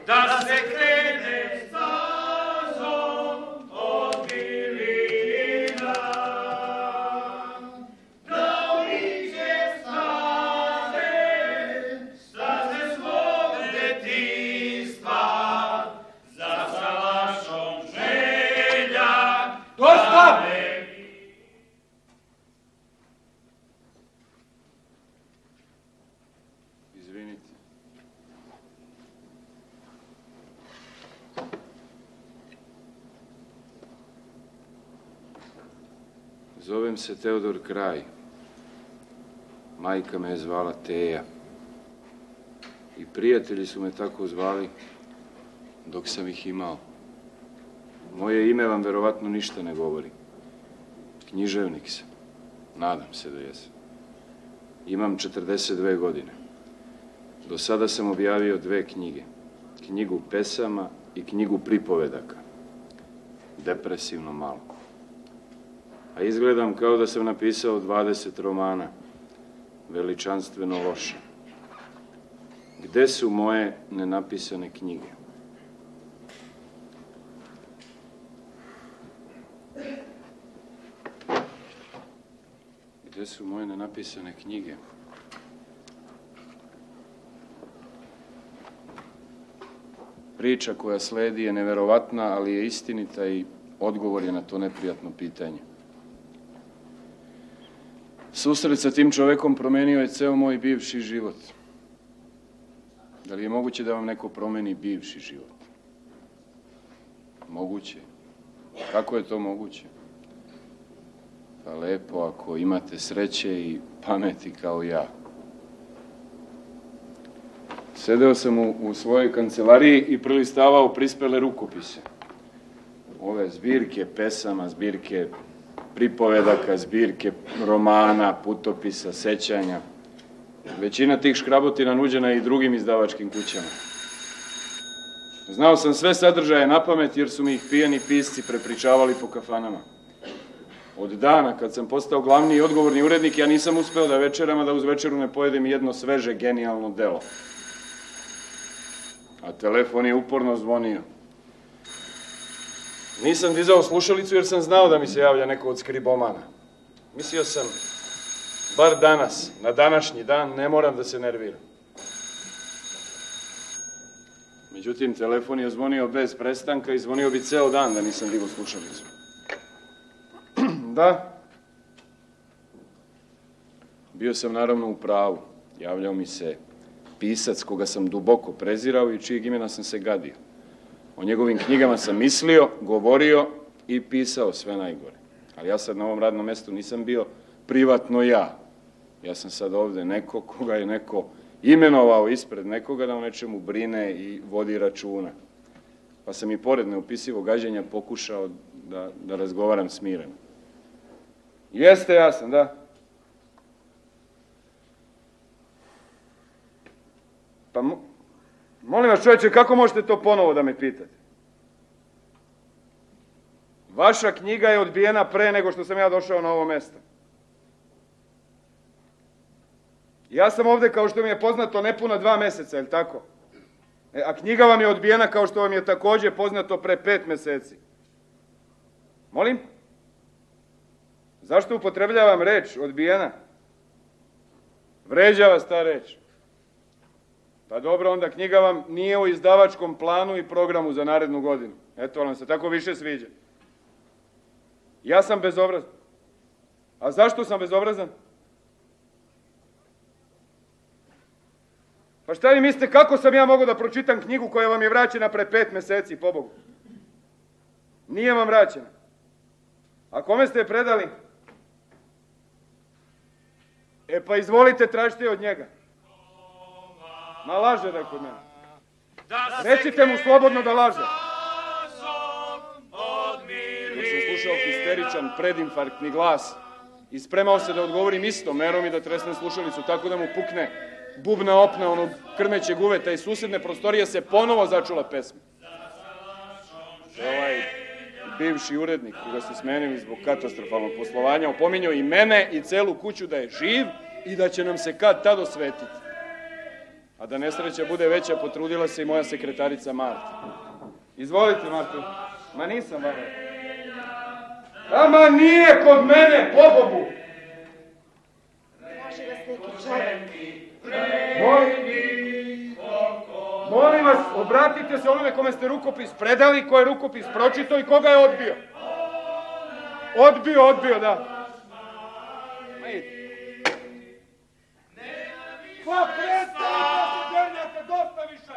da se krene stazom od milina. Da obiđe staze svog detinjstva, za salašom želja. Dosta! Izvinite. Zovem se Teodor Kraj. Majka me je zvala Teja. I prijatelji su me tako zvali dok sam ih imao. Moje ime vam verovatno ništa ne govori. Književnik sam. Nadam se da jesam. Imam 42 godine. Do sada sam objavio 2 knjige. Knjigu pesama i knjigu pripovedaka. Depresivno malo. A izgledam kao da sam napisao 20 romana. Veličanstveno loše. Gde su moje nenapisane knjige? Gde su moje nenapisane knjige? Priča koja sledi je neverovatna, ali je istinita i odgovor je na to neprijatno pitanje. Susret sa tim čovekom promenio je ceo moj bivši život. Da li je moguće da vam neko promeni bivši život? Moguće. Kako je to moguće? Pa lepo ako imate sreće i pameti kao ja. Sedeo sam u svojoj kancelariji i prelistavao prispele rukopise. Ove zbirke pesama, zbirke pripovedaka, zbirke romana, putopisa, sećanja. Većina tih škrabotina nuđena je i drugim izdavačkim kućama. Znao sam sve sadržaje na pamet jer su mi ih pijani pisci prepričavali po kafanama. Od dana kad sam postao glavni i odgovorni urednik, ja nisam uspeo da večeram, a da uz večeru ne pojedem jedno sveže, genijalno delo. A telefon je uporno zvonio. Nisam dizao slušalicu jer sam znao da mi se javlja neko od skribomana. Mislio sam, bar danas, na današnji dan, ne moram da se nerviram. Međutim, telefon je zvonio bez prestanka i zvonio bi ceo dan da nisam digao slušalicu. Da. Bio sam naravno u pravu. Javljao mi se pisac koga sam duboko prezirao i čijeg imena sam se gadio. O njegovim knjigama sam mislio, govorio i pisao sve najgore. Ali ja sad na ovom radnom mestu nisam bio privatno ja. Ja sam sad ovde neko koga je neko imenovao ispred nekoga da o nečemu brine i vodi računa. Pa sam i pored neopisivog gađenja pokušao da razgovaram smireno. Jeste, ja sam, da. Pa, molim vas čovječe, kako možete to ponovo da me pitate? Vaša knjiga je odbijena pre nego što sam ja došao na ovo mesto. Ja sam ovde, kao što mi je poznato, nepuna 2 meseca, je li tako? A knjiga vam je odbijena kao što vam je takođe poznato pre 5 meseci. Molim? Zašto upotrebljavam reč odbijena? Vređa vas ta reč. Pa dobro, onda knjiga vam nije u izdavačkom planu i programu za narednu godinu. Eto, vam se tako više sviđa. Ja sam bezobrazan. A zašto sam bezobrazan? Pa šta vi mislite, kako sam ja mogao da pročitam knjigu koja vam je vraćena pre 5 meseci, pobogu? Nije vam vraćena. A kome ste je predali? E pa izvolite, tražite od njega. Ma laže da je kod mene. Recite mu slobodno da laže. Dok sam slušao histeričan, predinfarktni glas i spremao se da odgovorim istom merom i da tresnem slušalicu tako da mu pukne bubna opna onog krmećeg uveta i susedne prostorije se ponovo začula pesma. Ovaj bivši urednik koga ste smenili zbog katastrofalnog poslovanja opominjao i mene i celu kuću da je živ i da će nam se kad tad osvetiti. A da nesreća bude veća, potrudila se i moja sekretarica Marta. Izvolite, Marta. Ma nisam vama. Ama nije kod mene, pobogu! Traži vas neki čovjek. Molim vas, obratite se onome kome ste rukopis predali, ko je rukopis pročitao i koga je odbio. Odbio, da. Pa prestanite se dernjate, dosta više!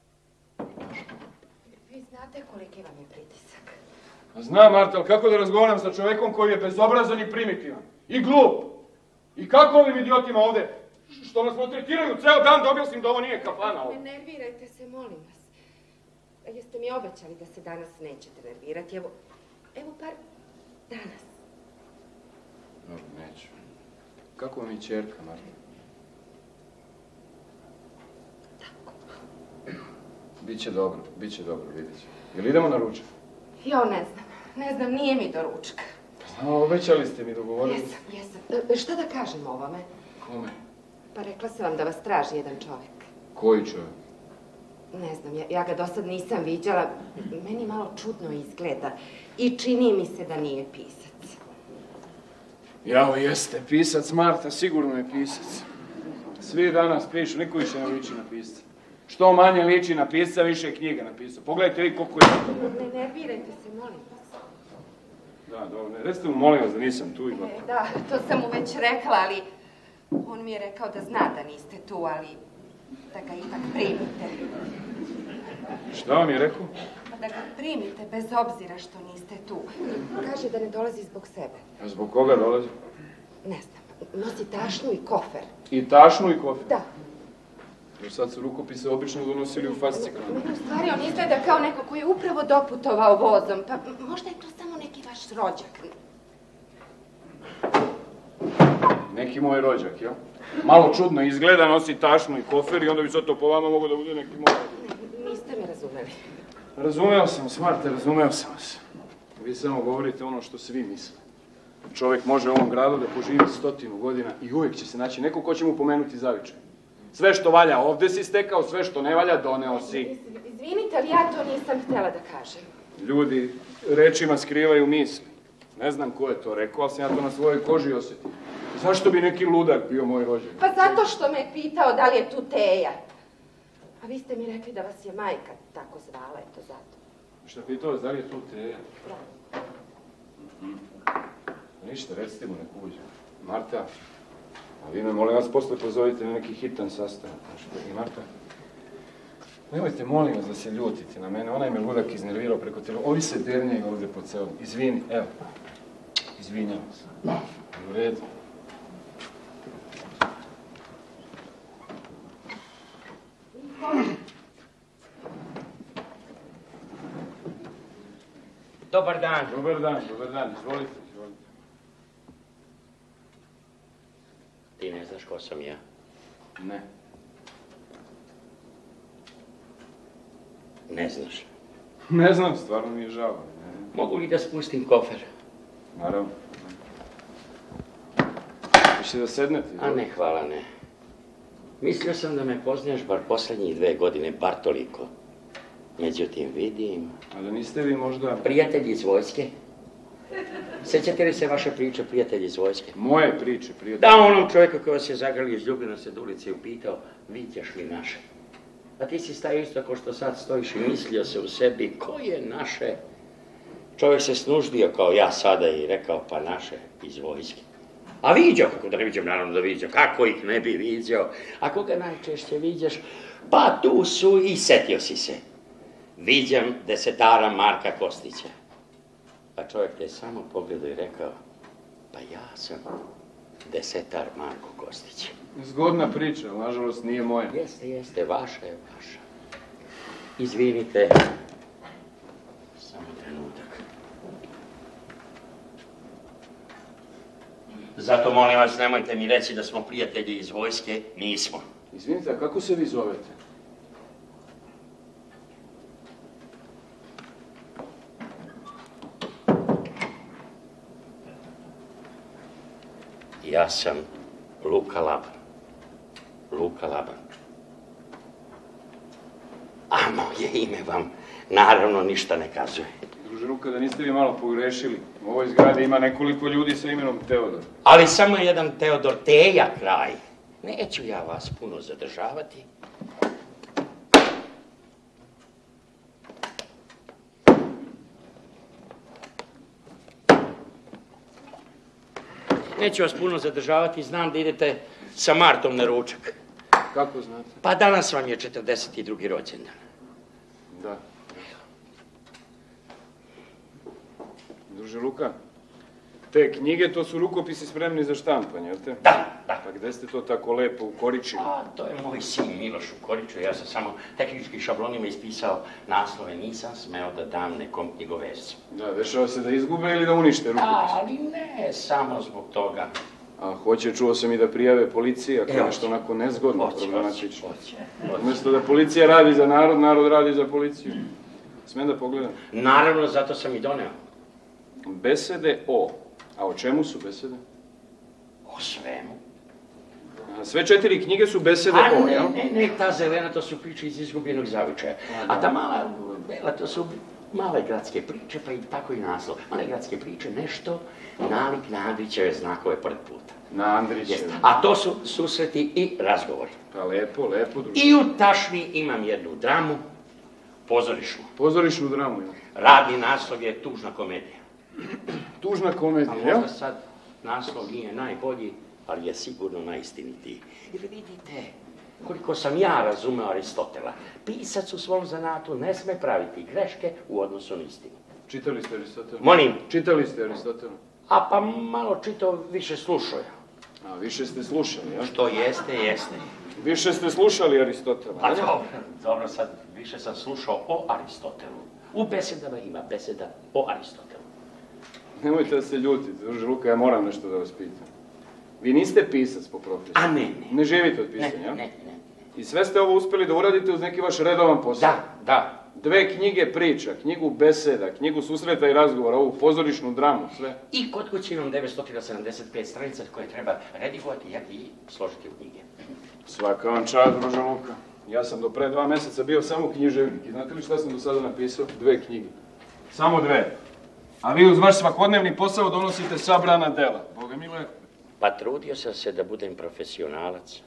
Vi znate koliki vam je pritisak. Znam, Marta, ali kako da razgovaram sa čovjekom koji je bezobrazan i primitivan? I glup? I kako ovim idiotima ovdje, što nas maltretiraju ceo dan, da objasnim da ovo nije kafana ovo? Ne nervirajte se, molim vas. Jeste mi obećali da se danas nećete nervirati? Evo par danas. Dobro, neću. Kako vam je ćerka, Marta? Tako. Biće dobro, vidjet ćemo. Jel idemo na ručak? Jo, ne znam, nije mi do ručka. Obećali ste mi, dogovorili. Jesam. Šta da kažem o ovome? Kome? Pa rekla sam vam da vas traži jedan čovjek. Koji čovjek? Ne znam, ja ga do sad nisam viđala. Meni malo čudno izgleda. I čini mi se da nije pisac. Jao, jeste pisac, Marta, sigurno je pisac. Svi danas pišu, niko više ne liči na pisca. Što manje liči na pisca, više je knjiga napisao. Pogledajte vi koliko je... Ne nervirajte se, molim vas. Da, dobro, recite mu, molim vas, da nisam tu i gotovo. Da, to sam mu već rekla, ali on mi je rekao da zna da niste tu, ali da ga ipak primite. Šta vam je rekao? Pa da ga primite bez obzira što niste tu. Kaže da ne dolazi zbog sebe. A zbog koga dolazi? Ne znam, nosi tašnu i kofer. I tašnu i kofer? Da. Jer sad su rukopise obično donosili u fasciklu. U stvari on izgleda kao neko koji je upravo doputovao vozom, pa možda je to samo neki vaš rođak. Neki moj rođak, jel? Malo čudno izgleda, nosi tašnu i kofer i onda bi sad to po vama mogo da bude neki moj rođak. Niste me razumeli. Razumeo sam vas, Marta, razumeo sam vas. Vi samo govorite ono što svi misle. Čovjek može u ovom gradu da poživi 100 godina i uvijek će se naći neko ko će mu pomenuti zavičaj. Sve što valja ovdje si stekao, sve što ne valja doneo si. Izvinite, ali ja to nisam htjela da kažem. Ljudi rečima skrivaju misli. Ne znam ko je to rekao, ali sam ja to na svojoj koži osjetio. Zašto bi neki ludak bio moj rođak? Pa zato što me je pitao da li je tu Teja. A vi ste mi rekli da vas je majka tako zvala, eto zato. Šta pitao vas, da li je tu Teja? Da. Ništa, recite mu nek uđe. Marta, a vi me molim vas posle pozovite na neki hitan sastanak. I Marta, nemojte molim vas da se ljutite na mene, onaj me ludak iznervirao preko tebe. Ovi se dernjaju ovdje po celom. Izvini, evo. Izvinjavam se. U redu. Dobar dan. Dobar dan, izvolite. Ti ne znaš ko sam ja? Ne. Ne znaš. Ne znam, stvarno mi je žao. Mogu li da spustim kofer? Naravno. Hoćete da sednete? A ne, hvala, ne. Mislio sam da me poznaješ bar posljednjih 2 godine, bar toliko. Međutim, vidim... A da niste vi možda... Prijatelji iz vojske? Sjećate li se vaše priče, prijatelji iz vojske? Moje priče, prijatelji? Da, onom čovjeku koji vas je zagrlio iz ljubljenosti od ulice i upitao, vidiš li naše? A ti si stajao isto kao što sad stojiš i mislio se u sebi, ko je naše? Čovjek se snuždio kao ja sada i rekao, pa naše iz vojske. A viđao, kako da ne viđam, naravno da viđao, kako ih ne bi viđao. A koga najčešće viđaš? Pa tu su i setio si se. Viđam desetara Marka Kostića. Pa čovjek te samo pogledao i rekao, pa ja sam desetar Marko Kostić. Zgodna priča, ali nažalost nije moja. Jeste, vaša je vaša. Izvinite, samo trenutak. Zato molim vas, nemojte mi reći da smo prijatelji iz vojske, nismo. Izvinite, a kako se vi zovete? Ja sam Luka Laban. Luka Laban. A moje ime vam naravno ništa ne kazuje. Druže Luka, da niste vi malo pogrešili. U ovoj zgradi ima nekoliko ljudi sa imenom Teodor. Ali samo jedan Teodor Teja kraj. Neću ja vas puno zadržavati. Neću vas puno zadržavati, znam da idete sa Martom na ručak. Kako znate? Pa danas vam je 42. rođendan. Da. Druže Luka, te knjige, to su rukopisi spremni za štampanje, jel te? Da, da. Pa gde ste to tako lepo ukoričili? A, to je moj sin Miloš ukoričio, ja sam samo tehnički šablonima ispisao naslove, nisam smeo da dam nekom knjigovezcu. Da, dešava se da izgube ili da unište rukopis? Ali ne, samo zbog toga. A hoće, čuo sam i da prijave policiji, ako je nešto onako nezgodno, problematično. Hoće. Umjesto da policija radi za narod, narod radi za policiju. Smijem da pogledam? Naravno, zato sam i doneo. Besede o. A o čemu su besede? O svemu. A sve 4 knjige su besede o, jel? Ne, ta zelena, to su priče iz izgubljenog zavičaja. A ta mala, bela, to su male gradske priče, pa i tako i naslov. Male gradske priče, nešto, nalik na Andrićeve znakove pored puta. Na Andrićeve. A to su susreti i razgovori. Pa lepo, lepo, druže. I u tašni imam jednu dramu, pozorišnu. Pozorišnu dramu, jel? Radni naslov je Tužna komedija. Tužna komedija, A jel? možda sad naslov nije najbolji, ali je sigurno najistinitiji. Jer vidite, koliko sam ja razumeo Aristotela, pisac u svom zanatu ne sme praviti greške u odnosu na istinu. Čitali ste Aristotela? Molim? Čitali ste Aristotela? A pa malo čitao, više slušao. A, više ste slušali, jel? Što jeste, jeste. Više ste slušali Aristotela, A jel? dobro, sad više sam slušao o Aristotelu. U besedama ima beseda o Aristotelu. Nemojte da se ljutite, druže Luka, ja moram nešto da vas pitam. Vi niste pisac po profesiji. A ne. Ne živite od pisanja, jel? Ne. I sve ste ovo uspeli da uradite uz neki vaš redovan posao. Da. 2 knjige priča, knjigu beseda, knjigu susreta i razgovora, ovu pozorišnu dramu, sve. I kod kuće imam 975 stranica koje treba redigovati i složiti u knjige. Svaka vam čast, druže Luka. Ja sam do pre 2 meseca bio samo književnik. I znate li šta sam do sada napisao? 2 knjige. Samo 2. A vi uz vaš svakodnevni posao donosite sabrana dela. Boga mi lepo. Pa trudio sam se da budem profesionalac.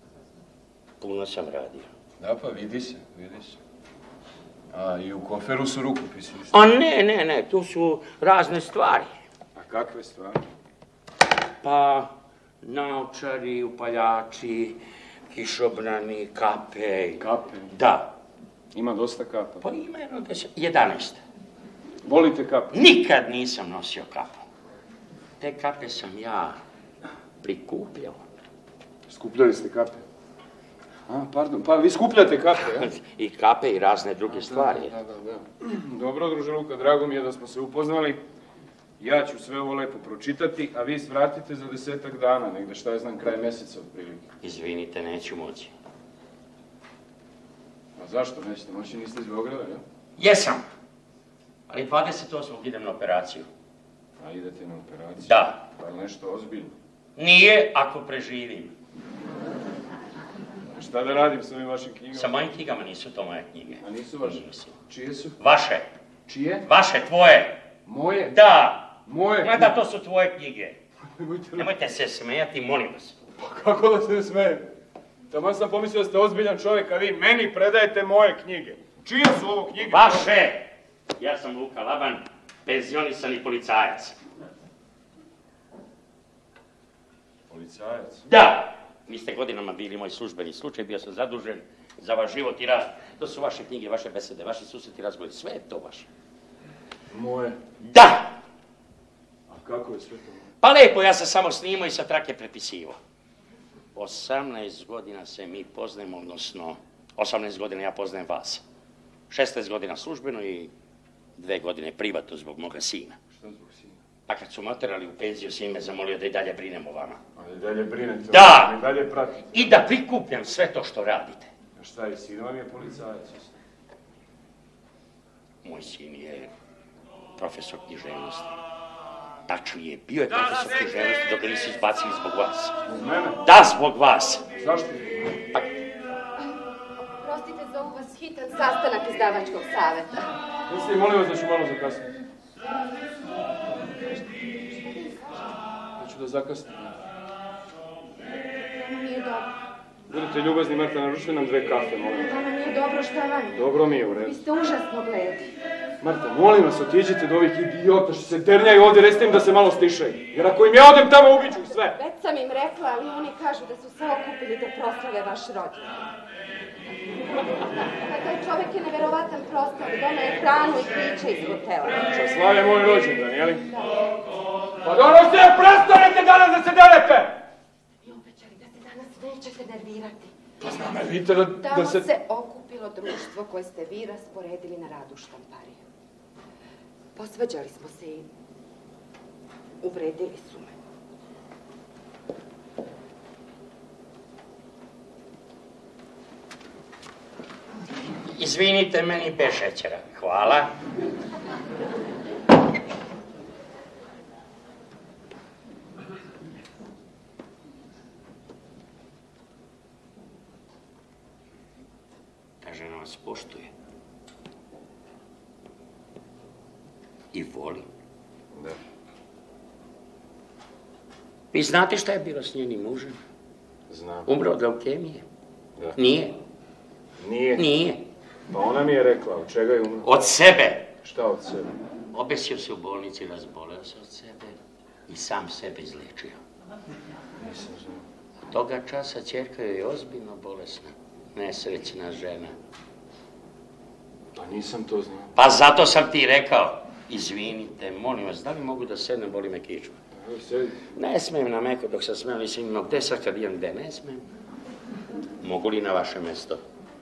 Puno sam radio. Da, pa vidi se. A i u koferu su rukopisi. A ne, tu su razne stvari. A kakve stvari? Pa, naočari, upaljači, kišobrani, kape. Kape? Da. Ima dosta kapa. Pa ima 11. Volite kape? Nikad nisam nosio kapu. Te kape sam ja prikupljao. Skupljali ste kape? A, pardon, pa vi skupljate kape, ja? I kape i razne druge stvari. Da. Dobro, druže Luka, drago mi je da smo se upoznali. Ja ću sve ovo lepo pročitati, a vi svratite za 10 dana, negde šta je znam, kraj meseca otprilike. Izvinite, neću moći. A zašto nećete moći? Niste iz Beograda, jel? Jesam, ali 28. idem na operaciju. A idete na operaciju? Da. Pa je nešto ozbiljno? Nije ako preživim. A šta da radim s ovim vašim knjigama? Sa mojim knjigama nisu to moje knjige. A nisu vaše? Nisu. Čije su? Vaše. Čije? Vaše, tvoje. Moje? Da. Moje? Ma da, to su tvoje knjige. Nemojte... Nemojte se smijati, molim vas. Pa kako da se ne smijem? Taman sam pomislio da ste ozbiljan čovjek, a vi meni predajete moje knjige. Čije su ovo knjige? Vaše! Ja sam Luka Laban, penzionisani policajac. Policajac? Da! Vi ste godinama bili moj službeni slučaj, bio sam zadužen za vaš život i rad. To su vaše knjige, vaše besede, vaši susreti, razgovori, sve je to vaše. Moje? Da! A kako je sve to moje? Pa lepo, ja sam samo snimao i sa trake prepisivo. 18 godina se mi poznajemo, odnosno 18 godina ja poznajem vas. 16 godina službeno i 2 godine privatno zbog moga sina. Šta zbog sina? Pa kad su me oterali u penziju, sin me zamolio da i dalje brinem o vama. A i dalje brinete? Da! I dalje pratite? I da prikupljam sve to što radite. A šta je, sin vam je policajac? Moj sin je profesor književnosti. Tačnije, bio je profesor književnosti dok ga nisu izbacili zbog vas. Zbog mene? Da, zbog vas. Zašto? Prostite za Zovu vas hitan sastanak izdavačkog saveta. Misli, molim vas da ću malo zakasniti. Da ću da zakasnim. Vama nije dobro. Budite ljubazni, Marta, naručite nam 2 kafe, molim vas. Vama nije dobro, šta vam je? Dobro mi je, u redu. Vi ste užasno bledi. Marta, molim vas, otiđite do ovih idiota što se ternjaju ovdje, recite im da se malo stišaju. Jer ako im ja odem tamo, ubiću ih sve. Već sam im rekla, ali oni kažu da su se okupili da proslave vaš rođendan. Taj čovjek je neverovatan prostor, doma je hranu i piće iz hotela. Šta slave moj rođendan, jeli? Da. Pa dobro se, prestanite danas da se derete! Mi obećali da se danas nećete nervirati. Pa znam, jer vidite da Tamo se... se okupilo društvo koje ste vi rasporedili na rad u štampariju. Posvađali smo se i uvredili su me. Izvinite, meni bez šećera. Hvala. Ta žena vas poštuje. I voli. Da. Vi znate šta je bilo s njenim mužem? Znam. Umro od leukemije? Da. Nije. Nije. Nije. Pa ona mi je rekla, od čega je umro? Od sebe. Šta od sebe? Obesio se u bolnici, razboleo se od sebe i sam sebe izlečio. Nisam znao. Od toga časa ćerka je ozbiljno bolesna, nesrećna žena. Pa nisam to znao. Pa zato sam ti rekao, izvinite, molim vas, da li mogu da sednem, boli me kičma? Evo, sedi. Ne smijem na meko dok sam smeo, nisam imao gde, sad kad idem gde, ne smijem. Mogu li na vaše mesto?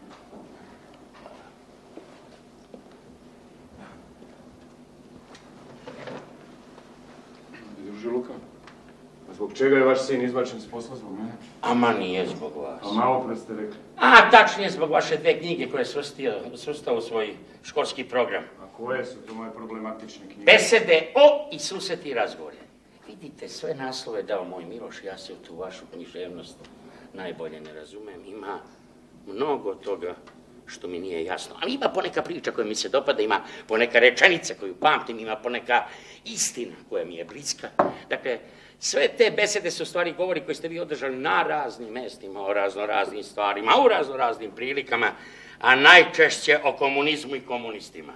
Druže Luka, a zbog čega je vaš sin izbačen s posla zbog mene? Ama nije zbog vas. A malo pre ste rekli. A, tačnije zbog vaše 2 knjige koje je svrstao u svoj školski program. A koje su to moje problematične knjige? Besede o i susreti razgovore. Vidite, sve naslove dao moj Miloš, ja se u tu vašu književnost najbolje ne razumem. Ima mnogo toga što mi nije jasno. Ali ima poneka priča koja mi se dopada, ima poneka rečenica koju pamtim, ima poneka istina koja mi je bliska. Dakle, sve te besede su stvari govori koje ste vi održali na raznim mestima, o raznoraznim stvarima, u raznoraznim prilikama, a najčešće o komunizmu i komunistima.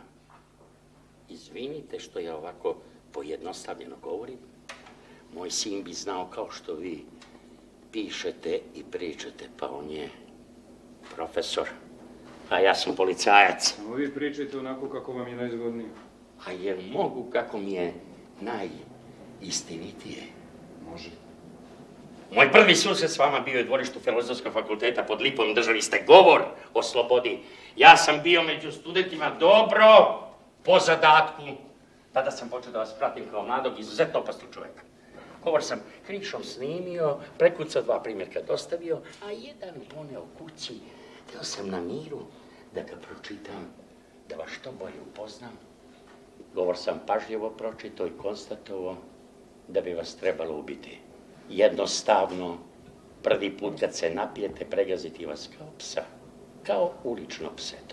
Izvinite što ja ovako pojednostavljeno govorim. Moj sin bi znao kao što vi pišete i pričate, pa on je profesor, a ja sam policajac. Samo vi pričajte onako kako vam je najzgodnije. A jer mogu kako mi je najistinitije? Može. Moj prvi susret s vama bio je u dvorištu Filozofskog fakulteta pod Lipom, držali ste govor o slobodi. Ja sam bio među studentima dobro po zadatku. Tada sam počeo da vas pratim kao mladog, izuzetno opasnog čovjeka. Govor sam krišom snimio, prekucao 2 primjerka dostavio, a jedan poneo kući. Htio sam na miru da ga pročitam, da vas što bolje upoznam. Govor sam pažljivo pročitao i konstatovao da bi vas trebalo ubiti. Jednostavno, prvi put kad se napijete, pregaziti vas kao psa. Kao ulično pseto.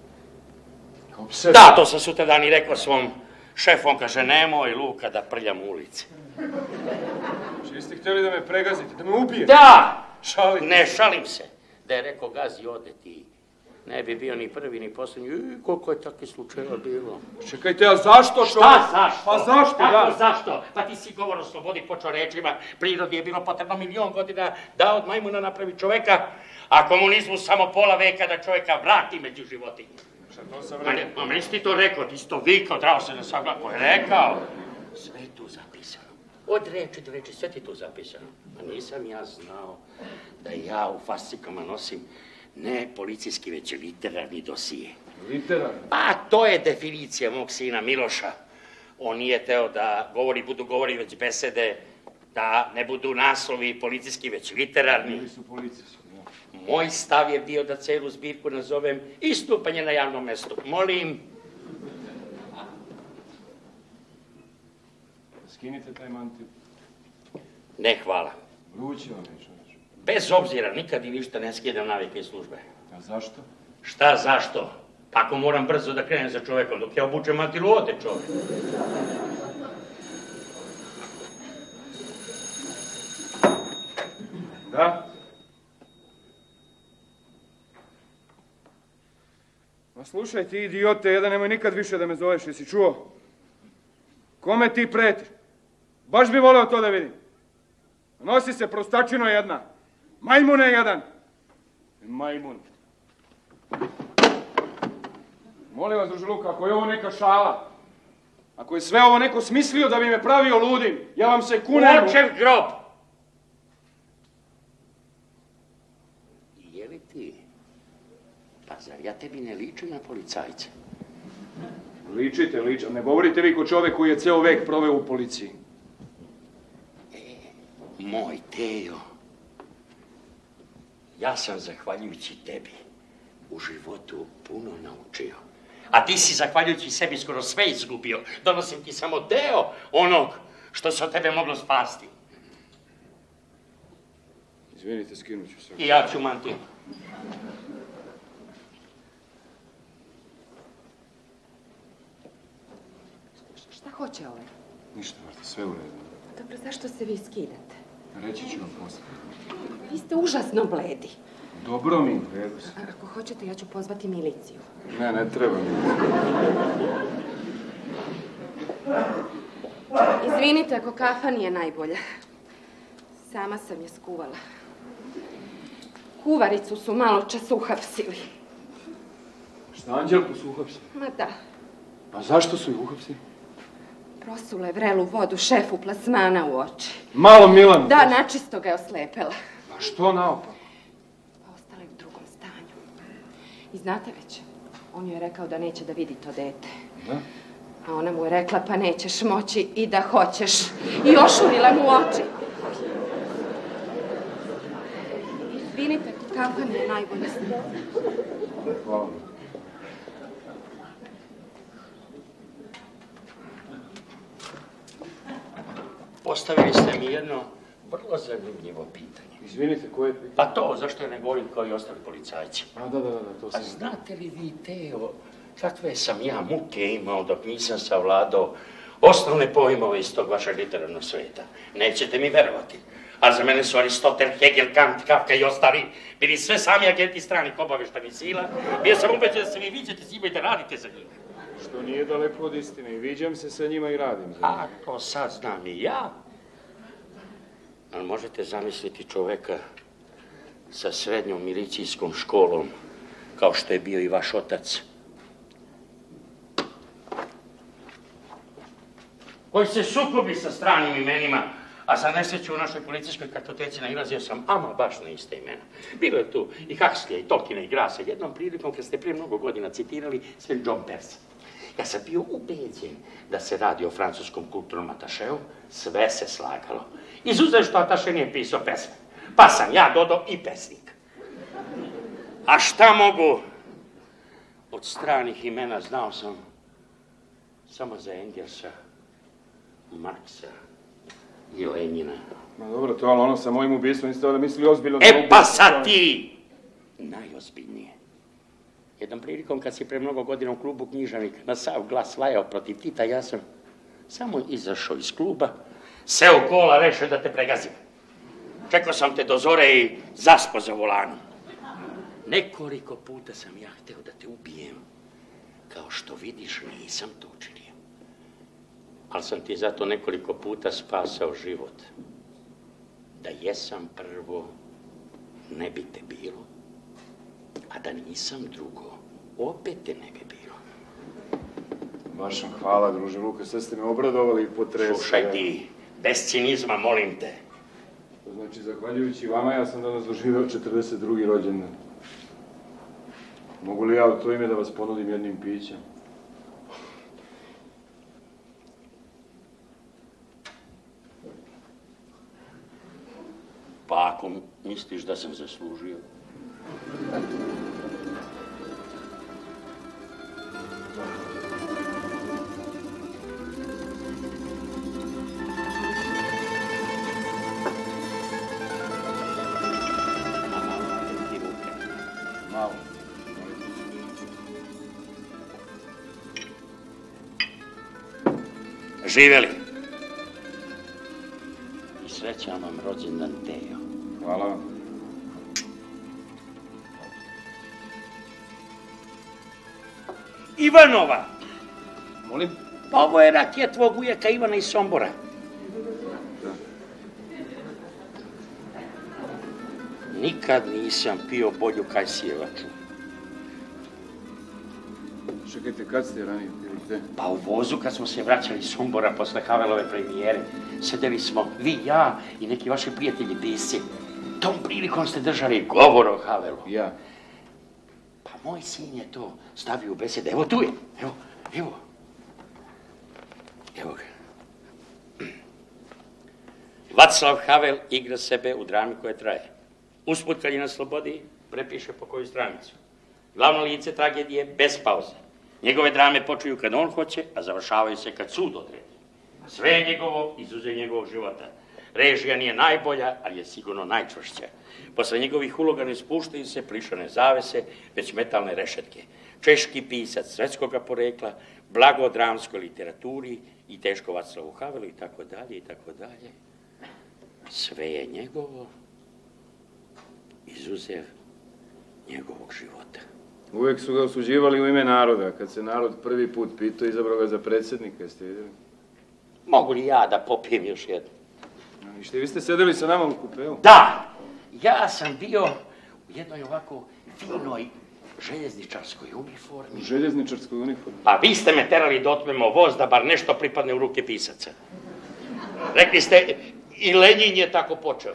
Kao pse? Da, to sam sutradan i rekao svom šefu, on kaže, nemoj Luka da prljam ulice. Vi ste htjeli da me pregazite, da me ubijete? Da! Šalite? Ne, šalim se. Da je rekao gazi, ode ti. Ne bi bio ni prvi, ni posljednji. Koliko je takvih slučajeva bilo. Čekajte, a zašto to? Šta zašto? Pa zašto, Kako da? zašto? Pa ti si govor o slobodi počeo rečima. Prirodi je bilo potrebno 1.000.000 godina da od majmuna napravi čoveka, a komunizmu samo pola veka da čovjeka vrati među životinje. Šta to sam rekao? Ma nisi ti to rekao, ti si to vikao, trebao se da sagleda ko je rekao. Sve je tu zapisano. Od reči do reči, sve ti tu zapisano. Ma nisam ja znao da ja u fascikama nosim ne policijski, već literarni dosije. Literarni? Pa to je definicija mog sina Miloša. On nije teo da govori, budu govori već besede, da ne budu naslovi policijski, već literarni. Ili su policijski, da. Moj stav je bio da celu zbirku nazovem Istupanje na javnom mestu. Molim. Skinite taj mantil. Ne, hvala. Vruće vam je, čovječ. Bez obzira, nikad i ništa ne skidam navike iz službe. A zašto? Šta, zašto? Tako moram brzo da krenem za čovekom, dok ja obučem mantilu ode čovek. Da? Ma slušaj ti, idiote, jedan, nemoj nikad više da me zoveš, jesi čuo? Kome ti pretiš? Baš bi voleo to da vidim. Nosi se prostačino jedna. Majmune jedan. Majmun. Molim vas, druže Luka, ako je ovo neka šala, ako je sve ovo neko smislio da bi me pravio ludim, ja vam se kunem... Očev grob! Je li ti? Pa zar ja tebi ne ličim na policajce? Ličite, ne govorite vi ko čovjek koji je ceo vek proveo u policiji. Moj Tejo, ja sam, zahvaljujući tebi, u životu puno naučio. A ti si, zahvaljujući sebi, skoro sve izgubio. Donosim ti samo deo onog što se od tebe moglo spasti. Izvinite, skinut ću se. I ja ću mantilu. Šta hoće ovaj? Ništa, Marta, sve u redu. Dobro, zašto se vi skidate? Reći ću vam posle. Vi ste užasno bledi. Dobro mi, u redu se. Ako hoćete, ja ću pozvati miliciju. Ne treba mi. Izvinite ako kafa nije najbolja. Sama sam je skuvala. Kuvaricu su malo čas uhapsili. Šta, Anđelku su uhapsili? Ma da. Pa zašto su ih uhapsili? Prosula je vrelu vodu šefu plasmana u oči. Malo Milan. Da, načisto ga je oslepela. Pa što naopako? Pa ostala je u drugom stanju. I znate već, on joj je rekao da neće da vidi to dete. Da? A ona mu je rekla pa nećeš moći i da hoćeš. I ošurila mu oči. Izvinite, kafa nije najbolja. Hvala. Postavili ste mi jedno vrlo zanimljivo pitanje. Izvinite, koje pitanje? Pa to, zašto ja ne govorim kao i ostali policajci? A, da, to A sam... znate li vi, Teo, kakve sam ja muke imao dok nisam savladao osnovne pojmove iz tog vašeg literarnog sveta? Nećete mi verovati. A za mene su Aristotel, Hegel, Kant, Kafka i ostali bili sve sami agenti stranih obaveštajnih sila. Bio sam ubeđen da se vi viđete s njima i da radite za njih. Što nije daleko od istine i viđam se sa njima i radim za njima. Ako sad znam i ja, ali možete zamisliti čoveka sa srednjom milicijskom školom, kao što je bio i vaš otac, koji se sukobi sa stranim imenima, a za nesreću u našoj policijskoj kartoteci nailazio sam ama baš na iste imena. Bilo je tu i Huxleya, i Tolkiena, i Grassa. Jednom prilikom, kad ste prije mnogo godina citirali sve John Perse. Ja sam bio ubeđen da se radi o francuskom kulturnom atašeu, sve se slagalo. Izuzev što ataše nije pisao pesme. Pa sam ja dodao i pesnik. A šta mogu? Od stranih imena znao sam samo za Engelsa, Marksa i Lenjina. Ma dobro, to ali ono sa mojim ubistvom niste da mislili ozbiljno... E pa sad ti! Najozbiljnije. Jednom prilikom kad si pre mnogo godina u klubu književnika na sav glas lajao protiv Tita, ja sam samo izašao iz kluba, seo u kola, rešio da te pregazim. Čekao sam te do zore i zaspo za volanom. Nekoliko puta sam ja hteo da te ubijem. Kao što vidiš, nisam to učinio. Ali sam ti zato nekoliko puta spasao život. Da jesam prvo, ne bi te bilo. A da nisam drugo, opet te ne bi bilo. Baš vam hvala, druže Luka, sve ste me obradovali i potresli. Slušaj ti, bez cinizma, molim te. To znači, zahvaljujući vama, ja sam danas doživeo 42. rođendan. Mogu li ja u to ime da vas ponudim jednim pićem? Pa ako misliš da sam zaslužio. Malo. Živjeli. I srećan vam rođendan, Tejo. Hvala vam. Ivanova! Molim? Pa ovo je rakija tvog ujaka Ivana iz Sombora. Da. Nikad nisam pio bolju kajsijevaču. Čekajte, kad ste ranije pili? Gde? Pa u vozu kad smo se vraćali iz Sombora posle Havelove premijere, sedeli smo vi, ja i neki vaši prijatelji pisci. Tom prilikom ste držali govor o Havelu. Ja. Pa moj sin je to stavio u besede. Evo tu je. Evo. Evo ga. Vaclav Havel igra sebe u drami koja traje. Usput kad je na slobodi, prepiše po koju stranicu. Glavno lice tragedije bez pauze. Njegove drame počuju kad on hoće, a završavaju se kad sud odredi. Sve je njegovo, izuzev njegovog života. Režija nije najbolja, ali je sigurno najčvršća. Posle njegovih uloga ne spuštaju se plišane zavese, već metalne rešetke. Češki pisac svetskoga porekla, blago o dramskoj literaturi i teško Vaclavu Havelu i tako dalje. Sve je njegovo, izuzev njegovog života. Uvijek su ga osuđivali u ime naroda. Kad se narod prvi put pitao, izabrao ga za predsjednika, jeste vidjeli? Mogu li ja da popijem još jednu? Ništa, vi ste sedeli sa nama u kupeu? Da! Ja sam bio u jednoj ovako finoj željezničarskoj uniformi. U željezničarskoj uniformi? Pa vi ste me terali da otmemo voz da bar nešto pripadne u ruke pisaca. Rekli ste, i Lenjin je tako počeo.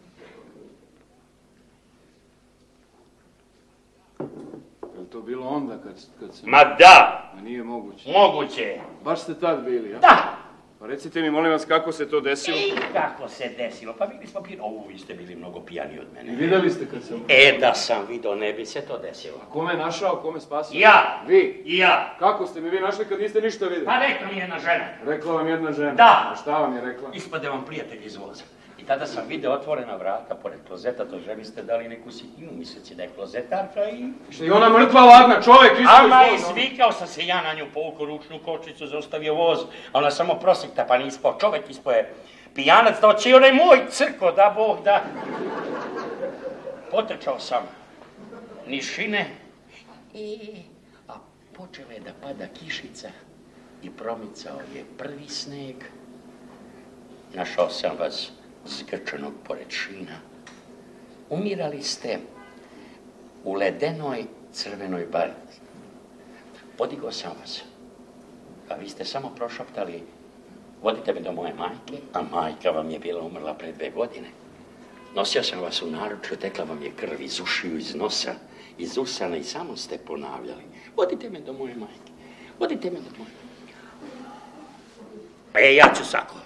Je li to bilo onda kad se... Ma da! Ma nije moguće. Moguće je. Baš ste tad bili, ja? Da! Pa recite mi, molim vas, kako se to desilo? I kako se desilo? Pa bili smo vi ste bili mnogo pijani od mene. I vidjeli ste kad sam... Da sam vidio, ne bi se to desilo. A kome je našao, kome spasio? Ja! Vi? I ja! Kako ste mi vi našli kad niste ništa vidjeli? Pa rekla mi jedna žena. Rekla vam jedna žena? Da! A šta vam je rekla? Ispade vam prijatelj iz voza. I tada sam vidio otvorena vrata pored klozeta, to ženi ste dali neku sitninu, misleći da je klozetarka i... I ona mrtva ladna, čovjek isto Ama iz voza. izvikao sam se ja na nju, povukao ručnu kočnicu, zaustavio voz, a ona samo prosikta pa nispao. Čovjek ispoje pijanac, da oće onaj moj crko, da Bog da... Potrčao sam nišine a počela je da pada kišica i promicao je prvi sneg. Našao sam vas zgrčenog pored šina. Umirali ste u ledenoj crvenoj bari. Podigao sam vas, a vi ste samo prošaptali, vodite me do moje majke, a majka vam je bila umrla pre 2 godine. Nosio sam vas u naručju, tekla vam je krv iz ušiju, iz nosa, iz usana i samo ste ponavljali. Vodite me do moje majke, vodite me do moje majke. Ja ću sako.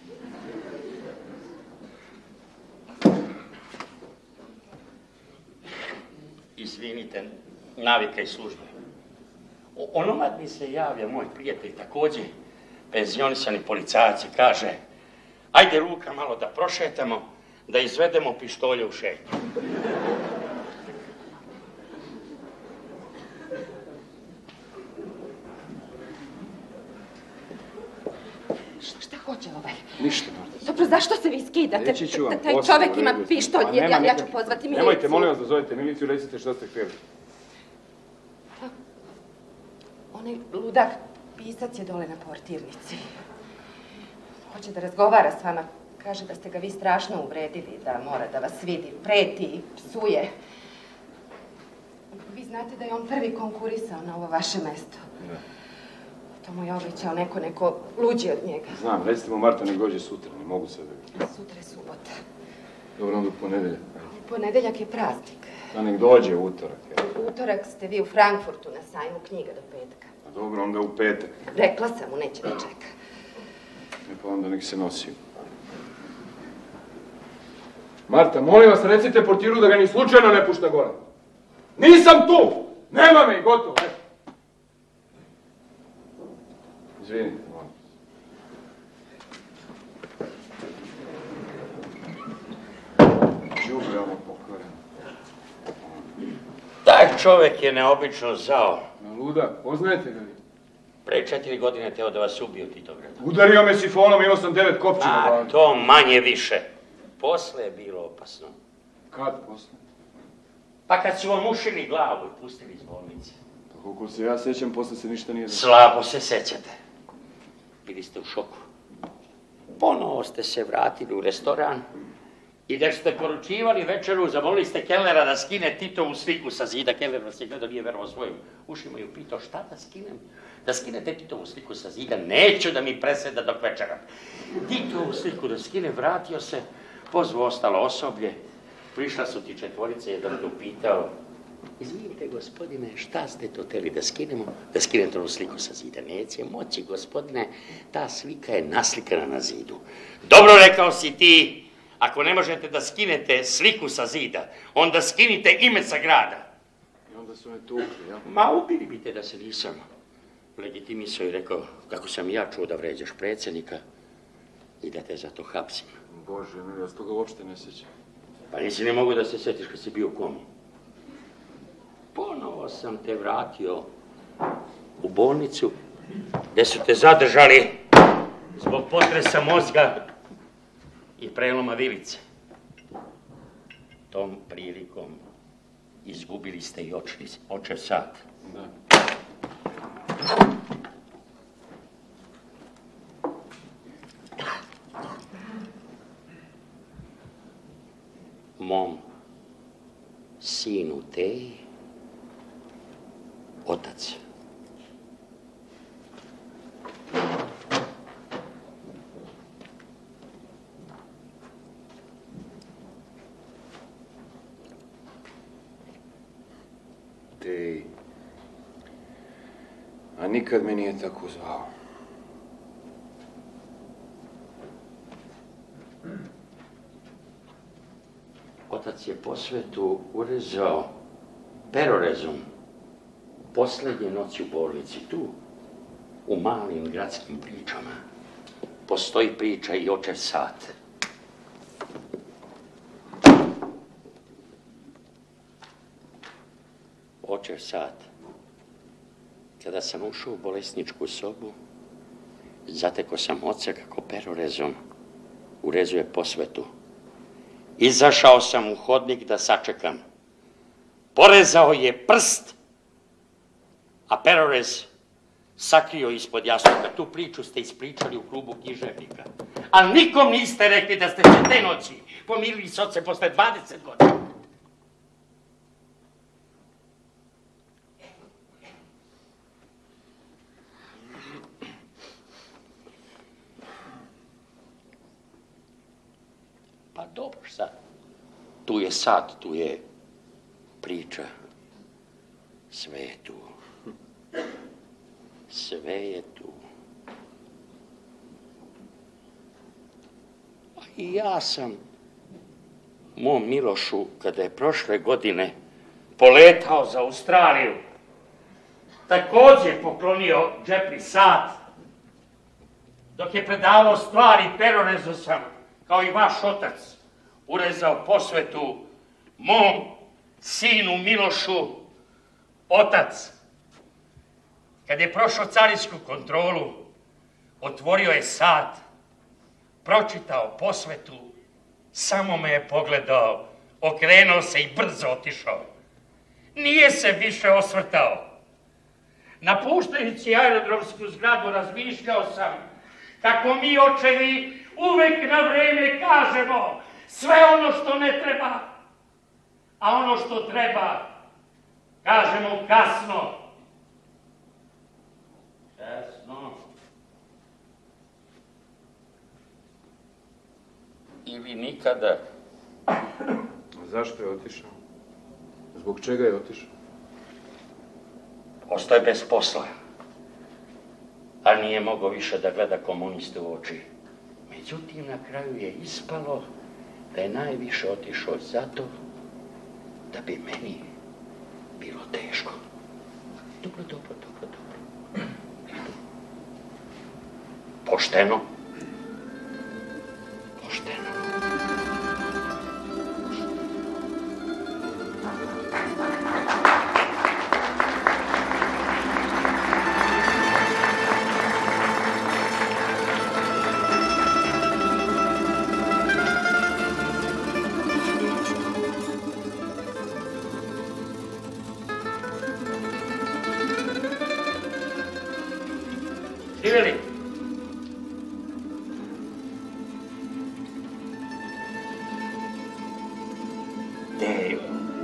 Izvinite, navika i službe. Onomad mi se javlja moj prijatelj također, penzionisani policajac, kaže, ajde ruka malo da prošetamo, da izvedemo pištolje u šetnju. Šta hoće ovaj? Ništa, Marta. Dobro, zašto se vi skidate? Reći ću vam, Taj posle, čovjek u ima redu. pištolj, Pa nema, ja ću pozvati miliciju. Nemojte, molim vas da zovete miliciju, recite što ste htjeli. Onaj ludak pisac je dole na portirnici. Hoće da razgovara s vama. Kaže da ste ga vi strašno uvredili, da mora da vas vidi, preti, psuje. Vi znate da je on prvi konkurisao na ovo vaše mesto. Da. To mu je obećao neko luđi od njega. Znam, recite mu Marta nek dođe sutra, ne mogu sad da... Sutra je subota. Dobro, onda u ponedeljak. Ponedeljak je praznik. Da nek dođe u utorak. U utorak ste vi u Frankfurtu na sajmu knjiga do petka. A dobro, onda u petak. Rekla sam mu, neće da čeka. Pa onda nek se nosi. Marta, molim vas, recite portiru da ga ni slučajno ne pušta gore. Nisam tu! Nema me i gotovo. Izvinite, molim. Đubre ovo pokvareno. Taj čovjek je neobično zao. Luda, poznajete ga vi? Pre 4 godine teo da vas ubiju Titogradu. Udario me sifonom, imao sam 9 kopčina. A to manje više. Posle je bilo opasno. Kad posle? Pa kad su vam ušili glavu i pustili iz bolnice. Pa koliko se ja sećam, posle se ništa nije desilo. Slabo se sećate. Bili ste u šoku. Ponovo ste se vratili u restoran i da ste poručivali večeru, zamolili ste kelnera da skine Titovu sliku sa zida. Kelner vas je gledao, nije verovao svojim ušima i upitao šta da skinem? Da skinete Titovu sliku sa zida, neću da mi preseda dok večera. Titovu sliku da skine, vratio se, pozvao ostalo osoblje. Prišla su ti četvorice, jedan te upitao, izvinite gospodine, šta ste to teli da skinemo? Da skinete onu sliku sa zida. Neće moći gospodine, ta slika je naslikana na zidu. Dobro rekao si ti, ako ne možete da skinete sliku sa zida, onda skinite ime sa grada. I onda su me tukli, jel? Ma ubili bi te da se nisam legitimisao i rekao kako sam ja čuo da vređaš predsjednika i da te zato hapsim. Bože, ja s toga uopšte ne sećam. Pa nisi ne mogu da se sjetiš kad si bio u komi. Ponovo sam te vratio u bolnicu gdje su te zadržali zbog potresa mozga i preloma vilice. Tom prilikom izgubili ste i očev sat. Da. Mom sinu Teji otac. Teji. A nikad me nije tako zvao. Otac je posvetu urezao perorezom posljednje noći u bolnici, tu, u malim gradskim pričama. Postoji priča i očev sat. Očev sat. Kada sam ušao u bolesničku sobu, zatekao sam oca kako perorezom urezuje posvetu. Izašao sam u hodnik da sačekam. Porezao je prst, a perorez sakrio ispod jastuka. Tu priču ste ispričali u klubu književnika. Ali nikom niste rekli da ste se te noći pomirili s ocem posle 20 godina. Pa dobro sad. Tu je sad, tu je priča. Sve je tu. Sve je tu. A i ja sam mom Milošu, kada je prošle godine poletao za Australiju, također poklonio džepni sat. Dok je predavao stvari, perorezo sam, kao i vaš otac, urezao posvetu mom sinu Milošu, otac. Kad je prošao carinsku kontrolu, otvorio je sat, pročitao posvetu, samo me je pogledao, okrenuo se i brzo otišao. Nije se više osvrtao. Napuštajući aerodromsku zgradu razmišljao sam kako mi očevi uvek na vreme kažemo sve ono što ne treba, a ono što treba kažemo kasno. Kasno. Ili nikada. A zašto je otišao? Zbog čega je otišao? Ostao je bez posla. A nije mogao više da gleda komuniste u oči. Međutim, na kraju je ispalo da je najviše otišao zato da bi meni bilo teško. Dobro. Pošteno. Živjeli? Dejo.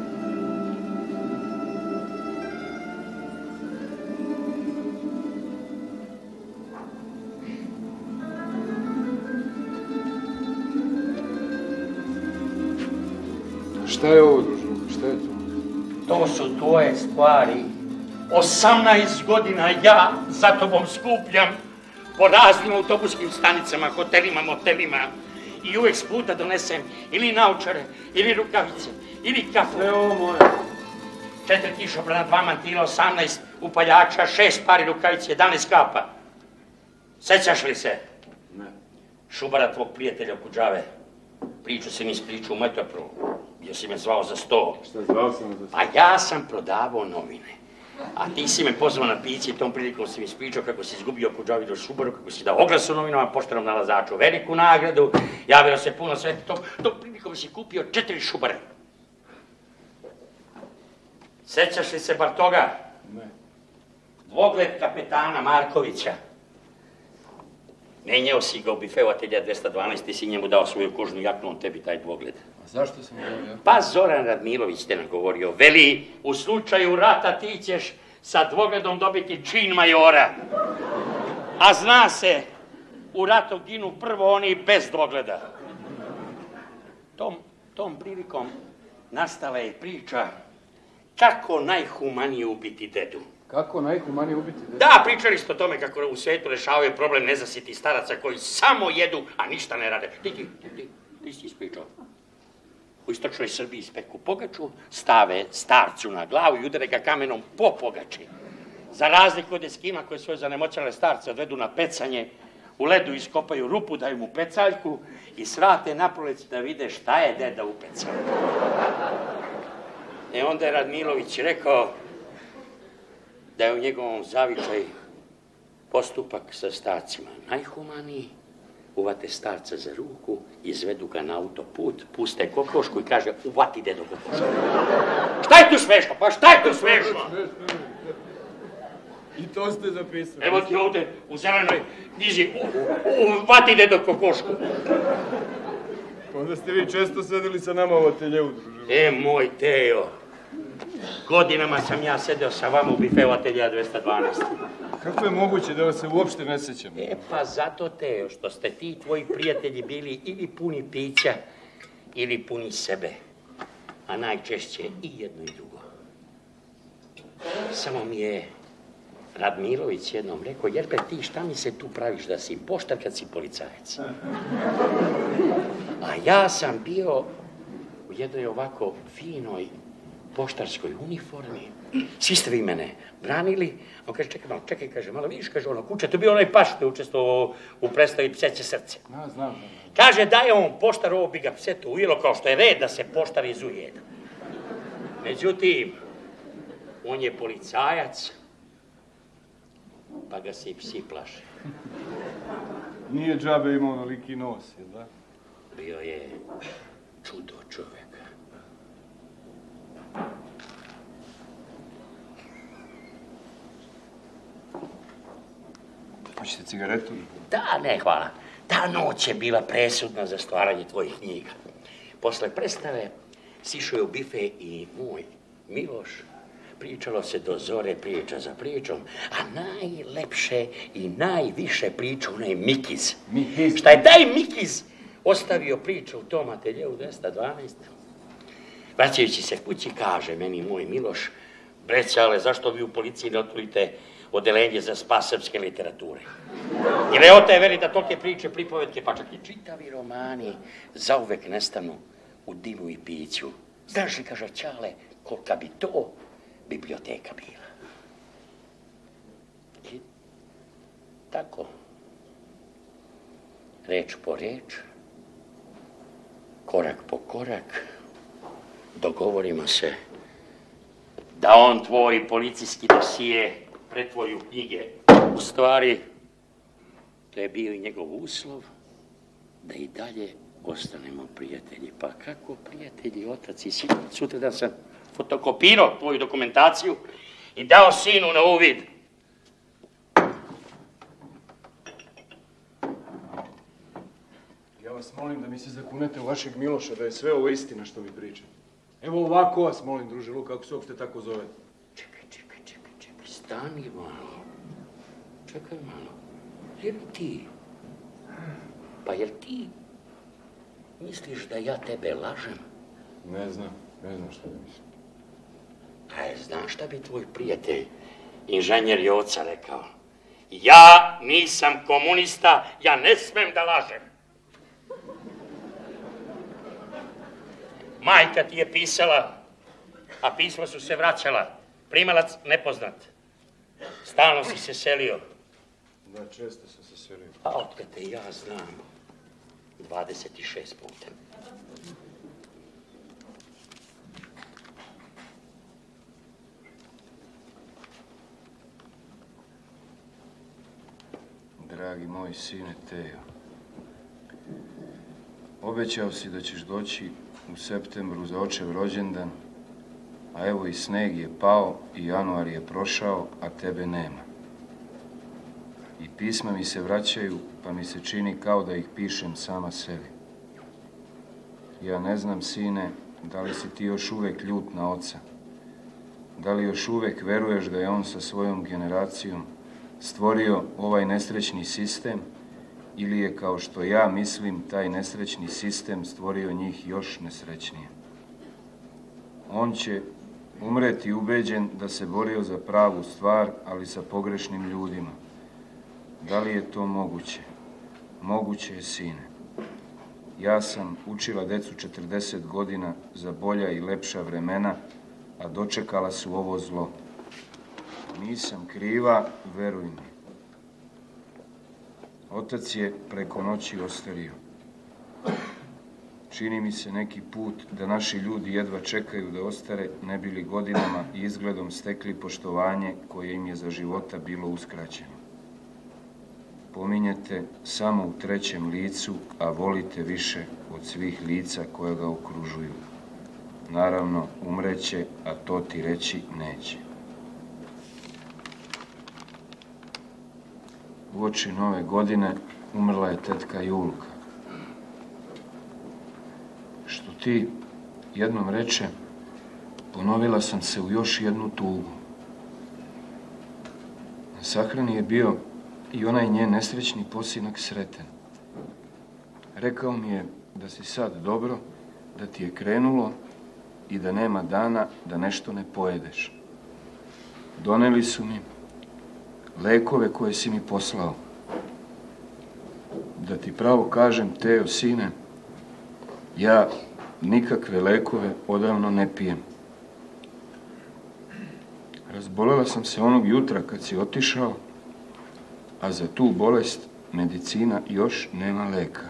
Šta je ovo, družu? Šta je to? To su tvoje stvari. 18 godina ja za tobom skupljam po raznim autobuskim stanicama, hotelima, motelima i uvijek s puta donesem ili naočare, ili rukavice, ili kafu. Sve ovo moje. 4 kišobrana, 2 mantila, 18 upaljača, 6 pari rukavice, 11 kapa. Sećaš li se? Ne. Šubara tvog prijatelja oko Džave. Priču si mi ispričao u Metropolu, gdje si me zvao za 100. Šta, zvao sam za 100? A ja sam prodavao novine. A ti si me pozvao na piće i tom prilikom si mi ispričao kako si izgubio oko Džavi do Šubaru, kako si dao oglas u novinama, poštenom nalazaču veliku nagradu, javilo se puno sveti. Tom prilikom si kupio 4 Šubare. Sećaš li se bar toga? Ne. Dvogled kapetana Markovića. Menjao si ga u bifeu atelja 212, ti si njemu dao svoju kožnu jaknu, on tebi taj dvogled. A zašto sam govorio? Pa Zoran Radmilović te nagovorio, veli, u slučaju rata ti ćeš sa dvogledom dobiti čin majora. A zna se, u ratu ginu prvo oni bez dvogleda. Tom prilikom nastala je priča kako najhumanije ubiti dedu. Kako najhumanije ubiti dedu? Da, pričali ste o tome kako u svijetu rešavaju problem nezasitih staraca koji samo jedu, a ništa ne rade. Ti si ispričao. U istočnoj Srbiji speku pogaču, stave starcu na glavu i udare ga kamenom po pogači. Za razliku od Eskima koje svoje zanemoćale starce odvedu na pecanje, u ledu iskopaju rupu, daju mu pecaljku i svrate naprolec da vide šta je deda upecao. Onda je Radmilović rekao da je u njegovom zavičaju postupak sa starcima najhumaniji. Uvate starca za ruku, izvedu ga na autoput, puste kokošku i kaže uvati dedo kokošku. Šta je tu smešno? Pa šta je tu smešno? I to ste zapisali. Evo ti ovdje u zelenoj knjizi uvati dedo kokošku. Onda ste vi često sedeli sa nama u ateljevu, druže. Moj Tejo, godinama sam ja sedeo sa vama u bifeu atelja 212. Kako je moguće da vas se uopšte ne sećam? Pa zato, Tejo, što ste ti i tvoji prijatelji bili ili puni pića, ili puni sebe. A najčešće i jedno i drugo. Samo mi je Radmilović jednom rekao, Jerpe, ti šta mi se tu praviš da si poštar kad si policajac? A ja sam bio u jednoj ovako finoj poštarskoj uniformi. Svi ste vi mene branili. On kaže, čekaj, kaže, malo vidiš, kaže, ono kuće, to je bio onaj paš što je učestvovao u predstavi Pseće srce. Znam. Kaže, da je on poštar, ovo bi ga pseto ujelo, kao što je red da se poštar izujeda. Međutim, on je policajac, pa ga se i psi plaše. Nije džabe imao onoliki nos, jel da? Bio je čudo čovjek. Hoćete cigaretu? Da, ne, hvala. Ta noć je bila presudna za stvaranje tvojih knjiga. Posle predstave sišao je u bife i moj Miloš. Pričalo se do zore priča za pričom, a najlepše i najviše priča onaj Mikiz. Šta je taj Mikiz ostavio priču u tom ateljevu 212. Vraćajući se kući, kaže meni moj Miloš, brećale, zašto vi u policiji ne otvorite odelenje za spas srpske literature? Jer evo te veri da tolike priče, pripovetke, pa čak i čitavi romani zauvek nestanu u dimu i piću. Znaš li, kaže Ćale, kolika bi to biblioteka bila. I tako, reč po reč, korak po korak, dogovorimo se da on tvoj policijski dosije pretvori u knjige. U stvari, to je bio i njegov uslov da i dalje ostanemo prijatelji. Pa kako prijatelji, otac i sin? Sutra da sam fotokopirao tvoju dokumentaciju i dao sinu na uvid. vas molim da mi se zakunete u vašeg Miloša, da je sve ovo istina što mi pričate. Evo ovako vas molim, druže Luka, ako se uopšte tako zove. Čekaj, stani malo. Čekaj malo. Jel ti? Pa jel ti misliš da ja tebe lažem? Ne znam što da mislim. Znaš šta bi tvoj prijatelj, inženjer Joca, rekao? Ja nisam komunista, ja ne smem da lažem. Majka ti je pisala, a pisma su se vraćala. Primalac nepoznat. Stalno si se selio. Da, često sam se selio. A otkad te ja znam, 26 puta. Dragi moj sine Tejo, obećao si da ćeš doći u septembru za očev rođendan, a evo i sneg je pao i januar je prošao, a tebe nema. I pisma mi se vraćaju, pa mi se čini kao da ih pišem sama sebi. Ja ne znam, sine, da li si ti još uvek ljut na oca? Da li još uvek veruješ da je on sa svojom generacijom stvorio ovaj nesrećni sistem, ili je, kao što ja mislim, taj nesrećni sistem stvorio njih još nesrećnije? On će umreti ubeđen da se borio za pravu stvar, ali sa pogrešnim ljudima. Da li je to moguće? Moguće je, sine. Ja sam učila decu 40 godina za bolja i lepša vremena, a dočekala su ovo zlo. Nisam kriva, veruj mi. Otac je preko noći ostario. Čini mi se neki put da naši ljudi jedva čekaju da ostare, ne bi li godinama i izgledom stekli poštovanje koje im je za života bilo uskraćeno. Pominjete samo u trećem licu, a volite više od svih lica koja ga okružuju. Naravno, umreće, a to ti reći neće. Uoči nove godine umrla je tetka Julka. Što ti jednom reče, ponovila sam se u još jednu tugu. Na sahrani je bio i onaj njen nesrećni posinak Sreten. Rekao mi je da si sad dobro, da ti je krenulo i da nema dana da nešto ne pojedeš. Doneli su mi lekove koje si mi poslao. Da ti pravo kažem, Teo, sine, ja nikakve lekove odavno ne pijem. Razbolela sam se onog jutra kad si otišao, a za tu bolest medicina još nema leka.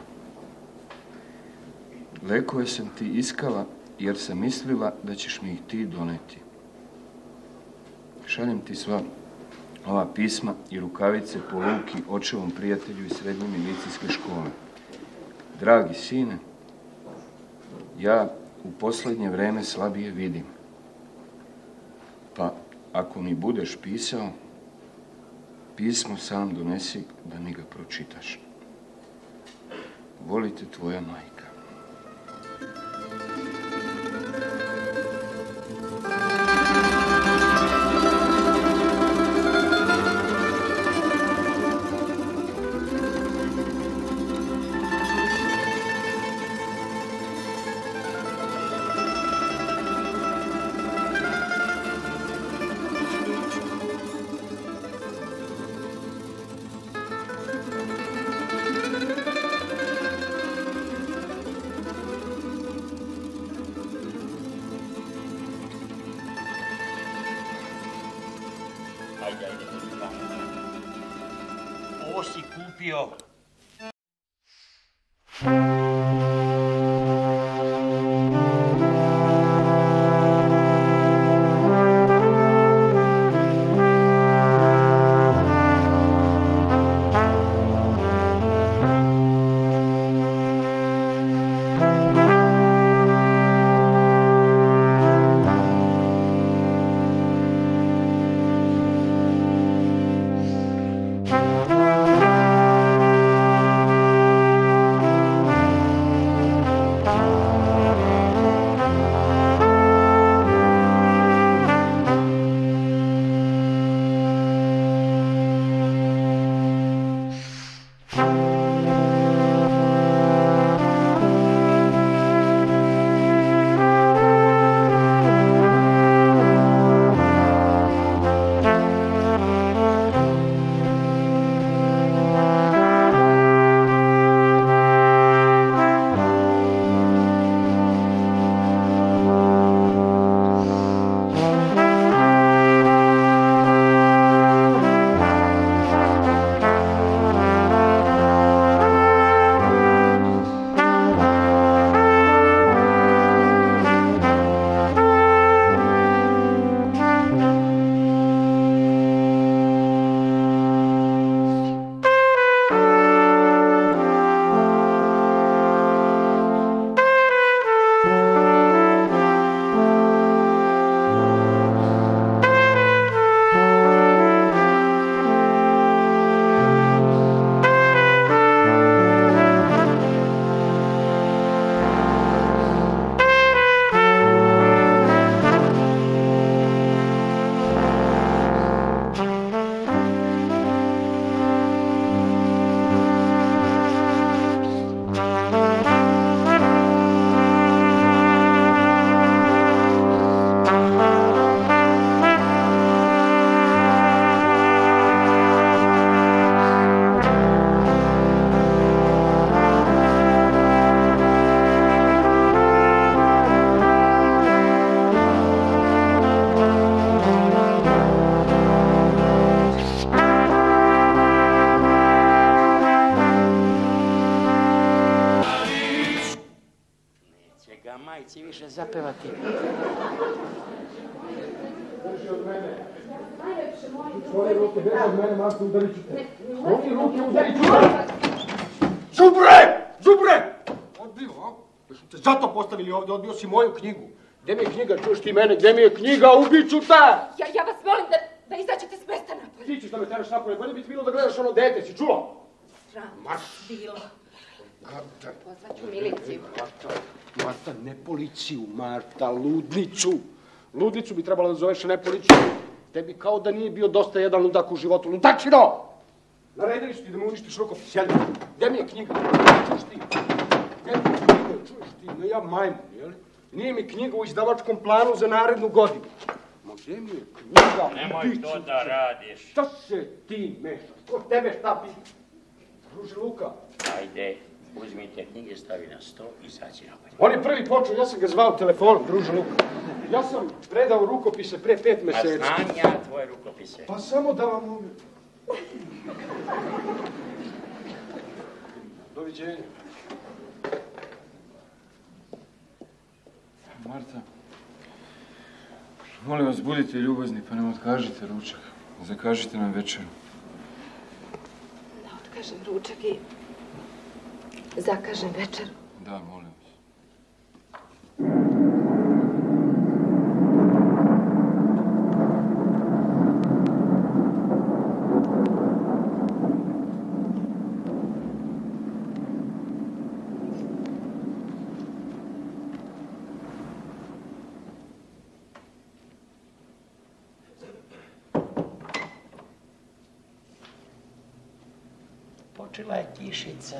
Lekove sam ti iskala jer sam mislila da ćeš mi ih ti doneti. Šaljem ti sva ova pisma i rukavice po Luki, očevom prijatelju iz srednje milicijske škole. Dragi sine, ja u poslednje vreme slabije vidim. Pa, ako mi budeš pisao, pismo sam donesi da mi ga pročitaš. Volite, tvoja majka. Ovo si kupio. zapevati. Drži od mene. Skloni ruke, beži od mene, Marko, udarit ću te. Skloni ruke, udarit ću te. Đubre! Đubre! Odbio, a? Jesu te zato postavili ovdje, odbio si moju knjigu. Gdje mi je knjiga, čuješ ti mene, gdje mi je knjiga, ubit ću te! Ja vas molim da izađete s mesta napolje. Ti ćeš da me teraš napolje, bolje bi ti bilo da gledaš ono dete, si čuo? Sram Marš! bilo. Pozvaću miliciju. Marta, ne policiju, Marta, ludnicu. Ludnicu bi trebala da zoveš, ne policiju. Tebi kao da nije bio dosta jedan ludak u životu. Ludačino! Naredili su ti da me uništiš rukopis, jel? Gdje mi je knjiga? Čuješ ti? Gdje mi je knjiga? Čuješ ti? No ja majmun, jel? Nije mi knjiga u izdavačkom planu za narednu godinu. Ma gdje mi je knjiga? Nemoj to da radiš. Šta se ti mešaš? Ko tebe šta piti? Druže Luka. Ajde, uzmite knjige, stavi na sto i izađi napolje. On je prvi počeo, ja sam ga zvao telefonom, druže Luka. Ja sam predao rukopise pre 5 meseci. A znam ja tvoje rukopise. Pa samo da vam uvijek. Doviđenja. Marta, molim vas, budite ljubazni pa nam otkažite ručak. Zakažite nam večeru. Da otkažem ručak i zakažem večeru. Da, molim vas. Počela je kišica.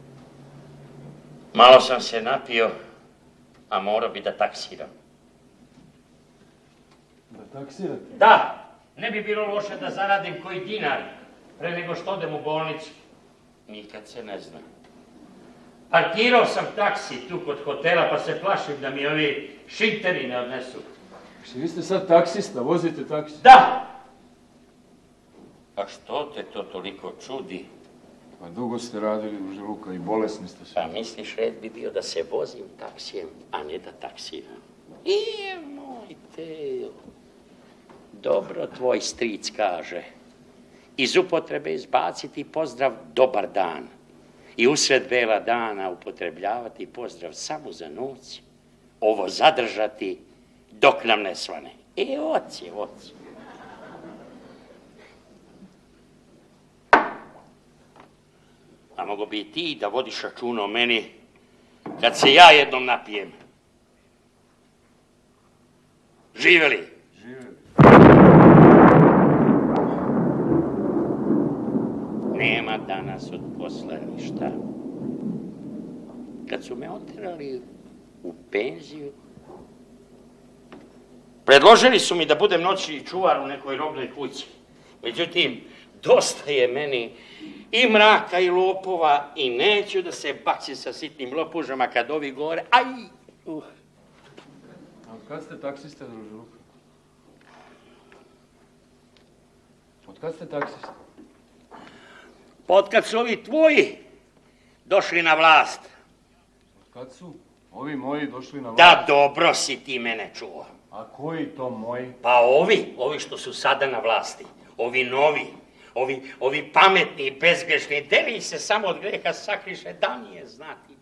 Malo sam se napio, a morao bi da taksiram. Da taksirate? Da, ne bi bilo loše da zaradim koji dinar pre nego što odem u bolnicu. Nikad se ne zna. Parkirao sam taksi tu kod hotela pa se plašim da mi ovi šinteri ne odnesu. Vi ste sad taksista, vozite taksi? Da! A što te to toliko čudi? Pa dugo ste radili, druže Luka, i bolesni ste se. Pa misliš, red bi bio da se vozim taksijem, a ne da taksiram. Moj Teo. Dobro tvoj stric kaže. Iz upotrebe izbaciti pozdrav dobar dan. I usred bela dana upotrebljavati pozdrav samo za noć. Ovo zadržati dok nam ne svane. Oci. A mogo bi i ti da vodiš računa o meni kad se ja jednom napijem. Živeli? Živeli. Nema danas od posla ništa. Kad su me oterali u penziju, predložili su mi da budem noćni čuvar u nekoj robnoj kući. Međutim, dosta je meni i mraka i lopova i neću da se baksim sa sitnim lopužama kad ovi gore. Aj! A od kad ste taksista, druže Luka? Od kad ste taksista? Pa otkad su ovi tvoji došli na vlast. Od kad su ovi moji došli na vlast? Da, dobro si ti mene čuo. A koji to moji? Pa ovi što su sada na vlasti, ovi novi, ovi pametni i bezgrešni, deli se samo od greha sakriše, da nije znati.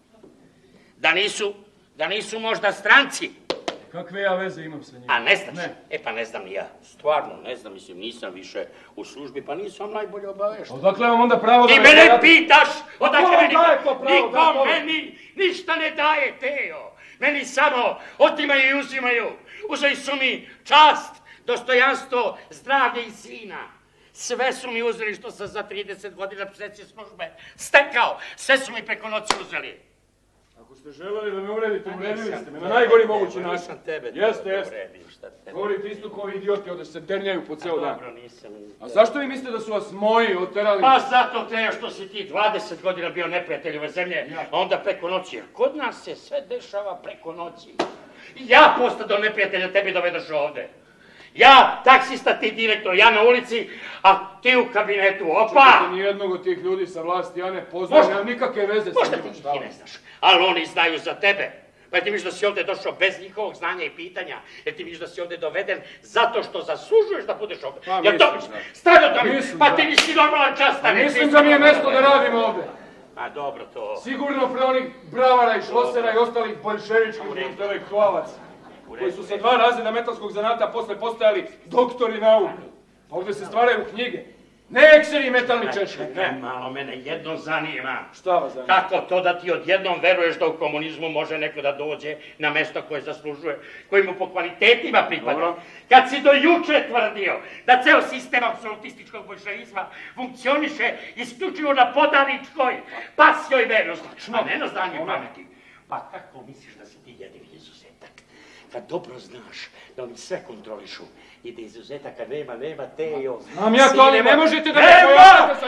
Da nisu možda stranci. Kakve ja veze imam sa njima? A ne znaš? Ne. Pa ne znam ni ja. Stvarno ne znam, mislim, nisam više u službi, pa nisam najbolje obavešten. Odakle vam onda pravo da Ti me mene zajabite? pitaš, odakle meni... daje to pravo, Niko da, to- meni ništa ne daje, Teo. Meni samo otimaju i uzimaju. Uzeli su mi čast, dostojanstvo, zdravlje i sina. Sve su mi uzeli što sam za 30 godina pseće službe stekao. Sve su mi preko noći uzeli. Ako ste želeli da me uvredite, uvredili ste me na najgori mogući način. Nisam tebe Jeste. uvredio, šta tebe. Govorite isto kao idioti, ovdje se ternjaju po ceo dan. Dobro, nisam. A zašto vi mislite da su vas moji oterali? Pa zato, Teo, što si ti 20 godina bio neprijatelj ove zemlje, a onda preko noći. Jer kod nas se sve dešava preko noći. Ja postao neprijatelja, tebi dovedeš ovde. Ja, taksista, ti direktor, ja na ulici, a ti u kabinetu, opa! Čekajte, nijednog od tih ljudi sa vlasti ja ne poznam, Možda- nemam nikakve veze sa Možda njima. ti ne znaš, ali oni znaju za tebe. Pa ti misliš da si ovdje došao bez njihovog znanja i pitanja? Jer ti misliš da si ovdje doveden zato što zaslužuješ da budeš ovdje? Pa Jer to, stani od toga! Pa ti nisi normalan častan! Mislim da mi je mjesto da radim ovdje. A dobro to... Sigurno pre onih bravara i šlosera i ostalih boljševičkih intelektualaca, koji su sa 2 razreda metalskog zanata posle postajali doktori nauke. Pa ovdje se stvaraju knjige. Ne ekseri i metalni češlji. Malo mene jedno zanima. Šta vas zanima? Kako to da ti odjednom veruješ da u komunizmu može neko da dođe na mesto koje zaslužuje, koji mu po kvalitetima pripada? Dobro. Kad si do juče tvrdio da ceo sistem apsolutističkog bolševizma funkcioniše isključivo na podaničkoj pasjoj vernosti, a ne na znanju pameti. Pa kako misliš da si ti jedini izuzetak? Kad dobro znaš da oni sve kontrolišu i da izuzetaka nema Tejo. Znam ja to, ali ne možete da nema,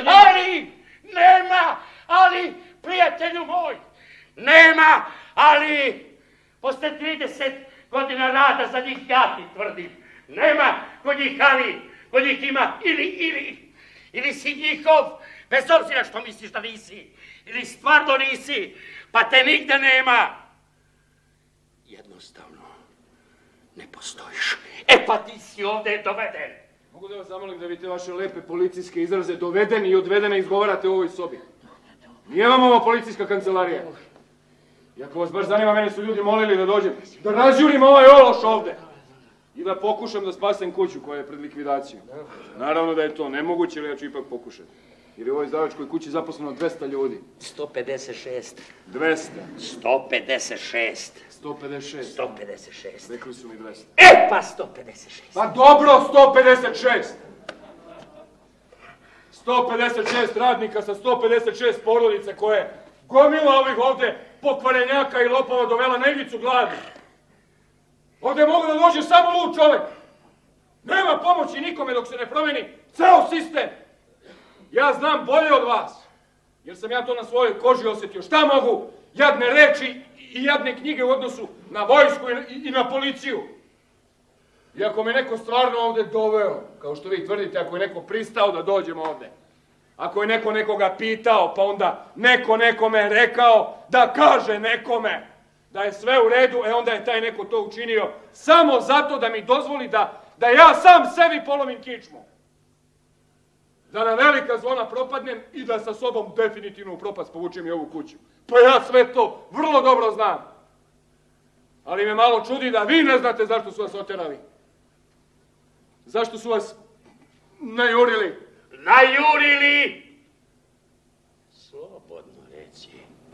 ali, prijatelju moj, nema, ali, posle 30 godina rada za njih ja ti tvrdim, nema kod njih ali, kod njih ima ili si njihov, bez obzira što misliš da nisi, ili stvarno nisi, pa te nigde nema. Jednostavno, ne postojiš. E pa ti si ovdje doveden. Mogu da vas zamolim da vi te vaše lepe policijske izraze dovedeni i odvedene izgovarate u ovoj sobi. Nije vam ovo policijska kancelarija. I ako vas baš zanima, mene su ljudi molili da dođem, da razjurim ovaj ološ ovdje. I da pokušam da spasem kuću koja je pred likvidacijom. Naravno da je to nemoguće, ali ja ću ipak pokušati. Jer je u ovoj izdavačkoj kući zaposleno 200 ljudi. 156. 200. 156. 156. 156. Rekli su mi 200. E pa 156. Pa dobro, 156. 156 radnika sa 156 porodice koje gomila ovih ovdje pokvarenjaka i lopova dovela na ivicu gladi. Ovdje mogu da dođe samo lud čovjek. Nema pomoći nikome dok se ne promeni ceo sistem. Ja znam bolje od vas, jer sam ja to na svojoj koži osjetio. Šta mogu jadne reči i jadne knjige u odnosu na vojsku i na policiju? I ako me neko stvarno ovdje doveo, kao što vi tvrdite, ako je neko pristao da dođem ovdje, ako je neko nekoga pitao, pa onda neko nekome rekao da kaže nekome da je sve u redu, onda je taj neko to učinio samo zato da mi dozvoli da ja sam sebi polomim kičmu. Da na velika zvona propadnem i da sa sobom definitivno u propast povučem i ovu kuću. Pa ja sve to vrlo dobro znam. Ali me malo čudi da vi ne znate zašto su vas oterali. Zašto su vas najurili? Najurili! Slobodno reci.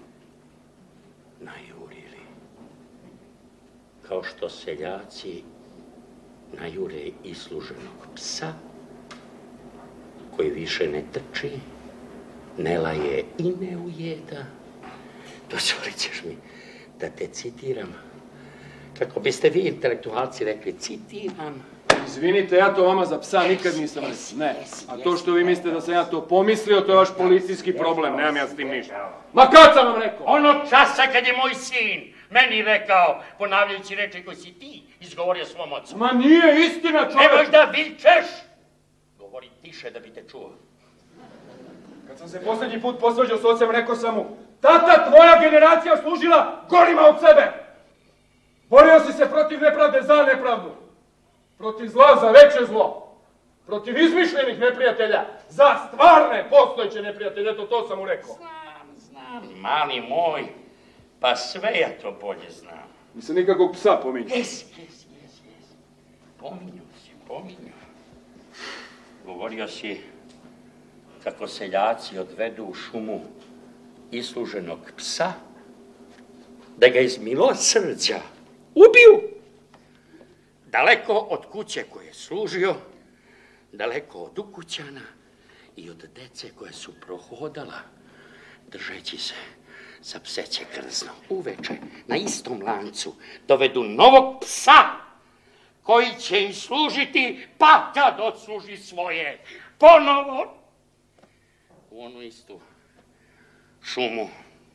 Najurili. Kao što seljaci najure isluženog psa, koji više ne trči, ne laje i ne ujeda. Dozvolit ćeš mi da te citiram. Kako biste vi intelektualci rekli, citiram. Izvinite, ja to vama za psa nikad nisam rekao. Ne. A to što vi mislite da sam ja to pomislio, to je vaš policijski problem. Nemam ja s tim ništa. Ma kad sam vam rekao? Ono časa kad je moj sin meni rekao, ponavljajući reči koji si ti izgovorio svom ocu. Ma nije istina, čovjek! Nemoj da vičeš! Govori tiše da bi te čuo. Kad sam se posljednji put posvađao s ocem, rekao sam mu, tata, tvoja generacija služila gorima od sebe! Borio si se protiv nepravde za nepravdu. Protiv zla za veće zlo. Protiv izmišljenih neprijatelja za stvarne postojeće neprijatelje. Eto, to sam mu rekao. Znam, mali moj. Pa sve ja to bolje znam. Nisam nikakvog psa pominjao. Jes. Pominjao. Govorio si kako seljaci odvedu u šumu isluženog psa, da ga iz milosrđa ubiju. Daleko od kuće koje je služio, daleko od ukućana i od dece koje su prohodala, držeći se za pseće krzno. Uveče na istom lancu dovedu novog psa koji će im služiti, pa kad odsluži svoje, ponovo u onu istu šumu.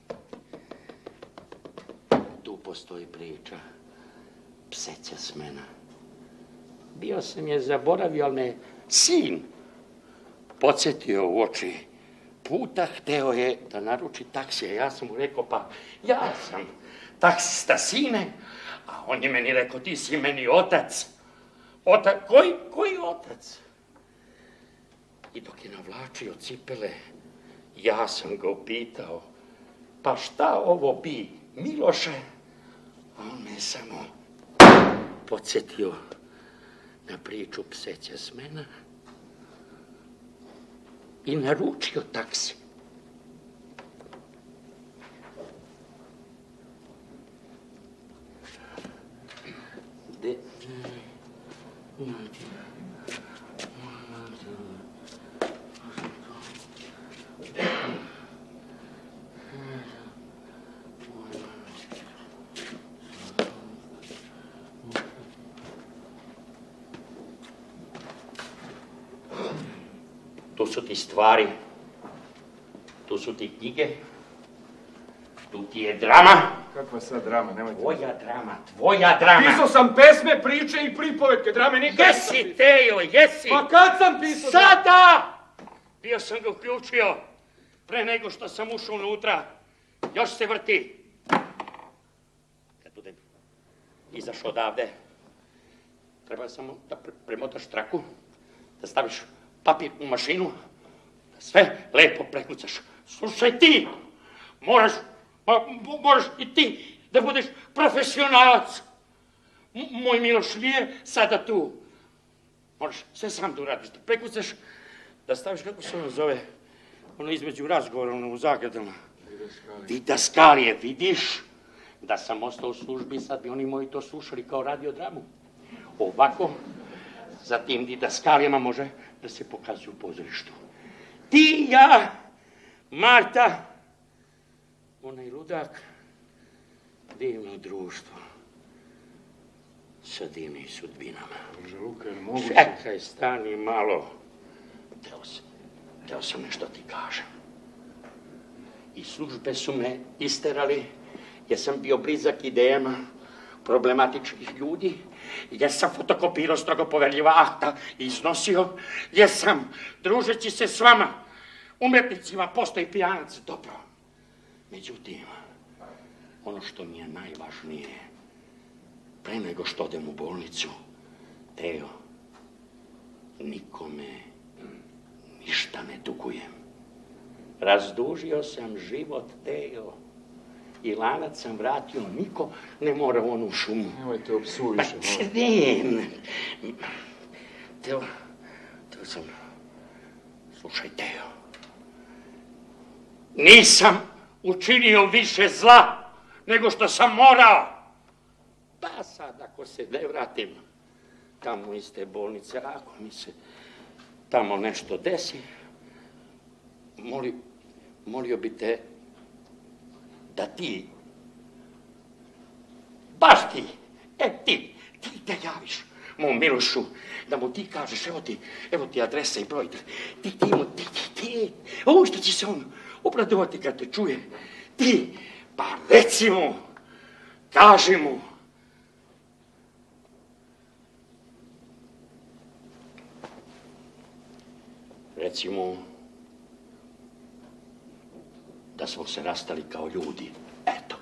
Tu postoji priča pseća smena. Bio sam je zaboravio, ali me sin podsjetio u oči puta. Hteo je da naruči taksija. Ja sam mu rekao, pa ja sam taksista sine, a on je meni rekao, ti si meni otac. Koji otac? I dok je navlačio cipele, ja sam ga upitao, pa šta ovo bi, Miloše? A on me samo podsjetio na priču pseća smena i naručio taksi. Tu su ti stvari, tu su ti knjige, tu ti je drama. Kakva sad drama, nemojte... Tvoja drama. Pisao sam pesme, priče i pripovetke, drame nikad. Jesi, Tejo, jesi. Pa kad sam pisao? Sada! Bio sam ga uključio pre nego što sam ušao unutra. Još se vrti. Kad budem izašao odavde, treba samo da premotaš traku, da staviš papir u mašinu, da sve lepo prekucaš. Slušaj ti, moraš i ti da budeš profesionalac. Moj Miloš nije sada tu. Moraš sve sam da uradiš, da prekucaš, da staviš, kako se ono zove, ono između razgovora, ono u zagradama. Didaskalije, vidiš? Da sam ostao u službi, sad bi oni moji to slušali kao radiodramu. Ovako, za tim didaskalijama može da se pokazuju u pozorištu. Ti, ja, Marta, onaj ludak, divno društvo sa divnim sudbinama. Bože, Luka, je li moguće? Čekaj, stani malo. Teo sam nešto ti kažem. I službe su me isterali jer sam bio blizak idejama problematičnih ljudi, jer sam fotokopirao strogo poverljiva akta i iznosio, jer sam, družeći se s vama, umjetnicima, postao i pijanac, dobro. Međutim, ono što mi je najvažnije, pre nego što odem u bolnicu, Teo, nikome ništa ne dugujem. Razdužio sam život, Teo, i lanac sam vratio, niko ne mora u onu šumu. Nemojte opsuviše, molim. Teo sam... Slušaj, Teo, nisam učinio više zla nego što sam morao. Pa sad, ako se ne vratim tamo iz te bolnice, ako mi se tamo nešto desi, molio bi te da ti, baš ti, ti te javiš mom Milošu, da mu ti kažeš, evo ti adresa i broj, što će se on obradovati kad te čuje, ti, pa reci mu, kaži mu. Reci mu da smo se rastali kao ljudi. Eto.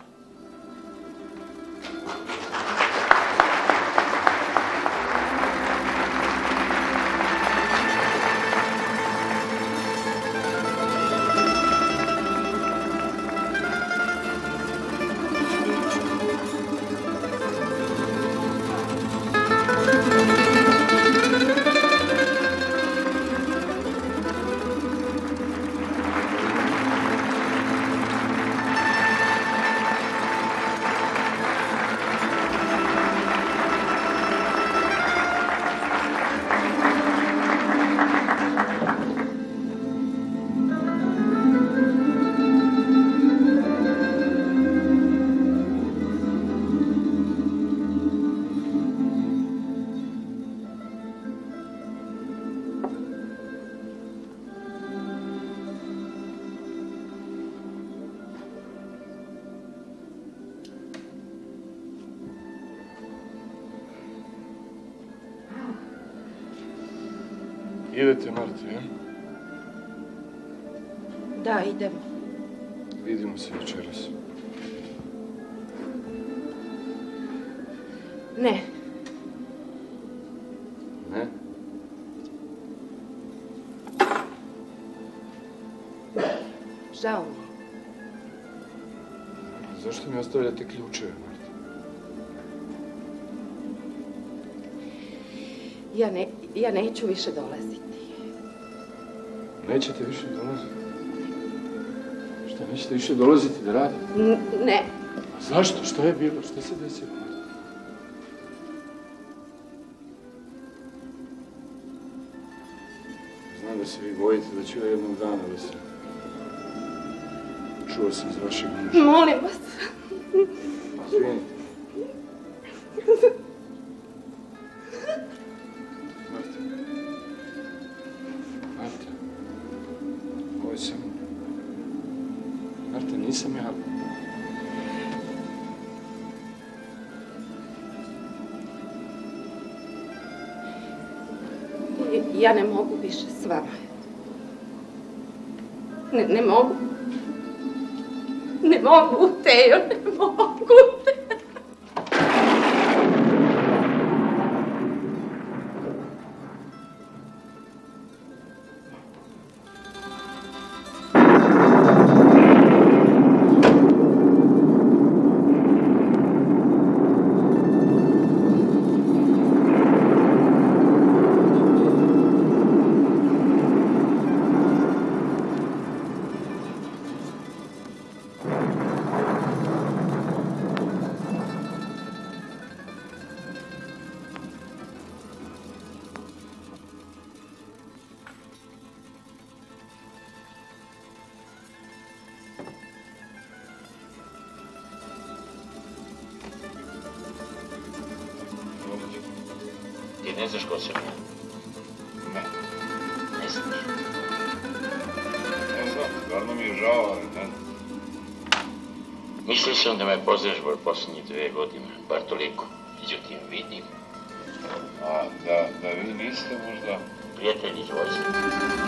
Idete, Marta, ja? Da, idem. Vidimo se večeras. Ne. Ne? Žao mi je. Zašto mi ostavljate ključeve, Marta? Ja neću više dolaziti. Nećete više dolaziti? Što, nećete više dolaziti da radite? Ne. A zašto? Što je bilo? Što se desilo, Marta? Znam da se vi bojite da ću ja jednog dana da se... Čuo sam iz vašeg muža. Molim vas. Izvinite. Marta. Marta. Ovo sam... Marta, nisam ja... Ja ne mogu više s vama. Ne mogu. Ne mogu, Tejo, ne mogu, Tejo. Ti ne znaš ko sam ja? Ne. Ne znaš. Ne znam, stvarno mi je žao, ali ne. Mislio sam da me poznaš bar posljednje 2 godine, bar toliko. Međutim, vidim. A da vi niste možda... Prijatelj iz vojske.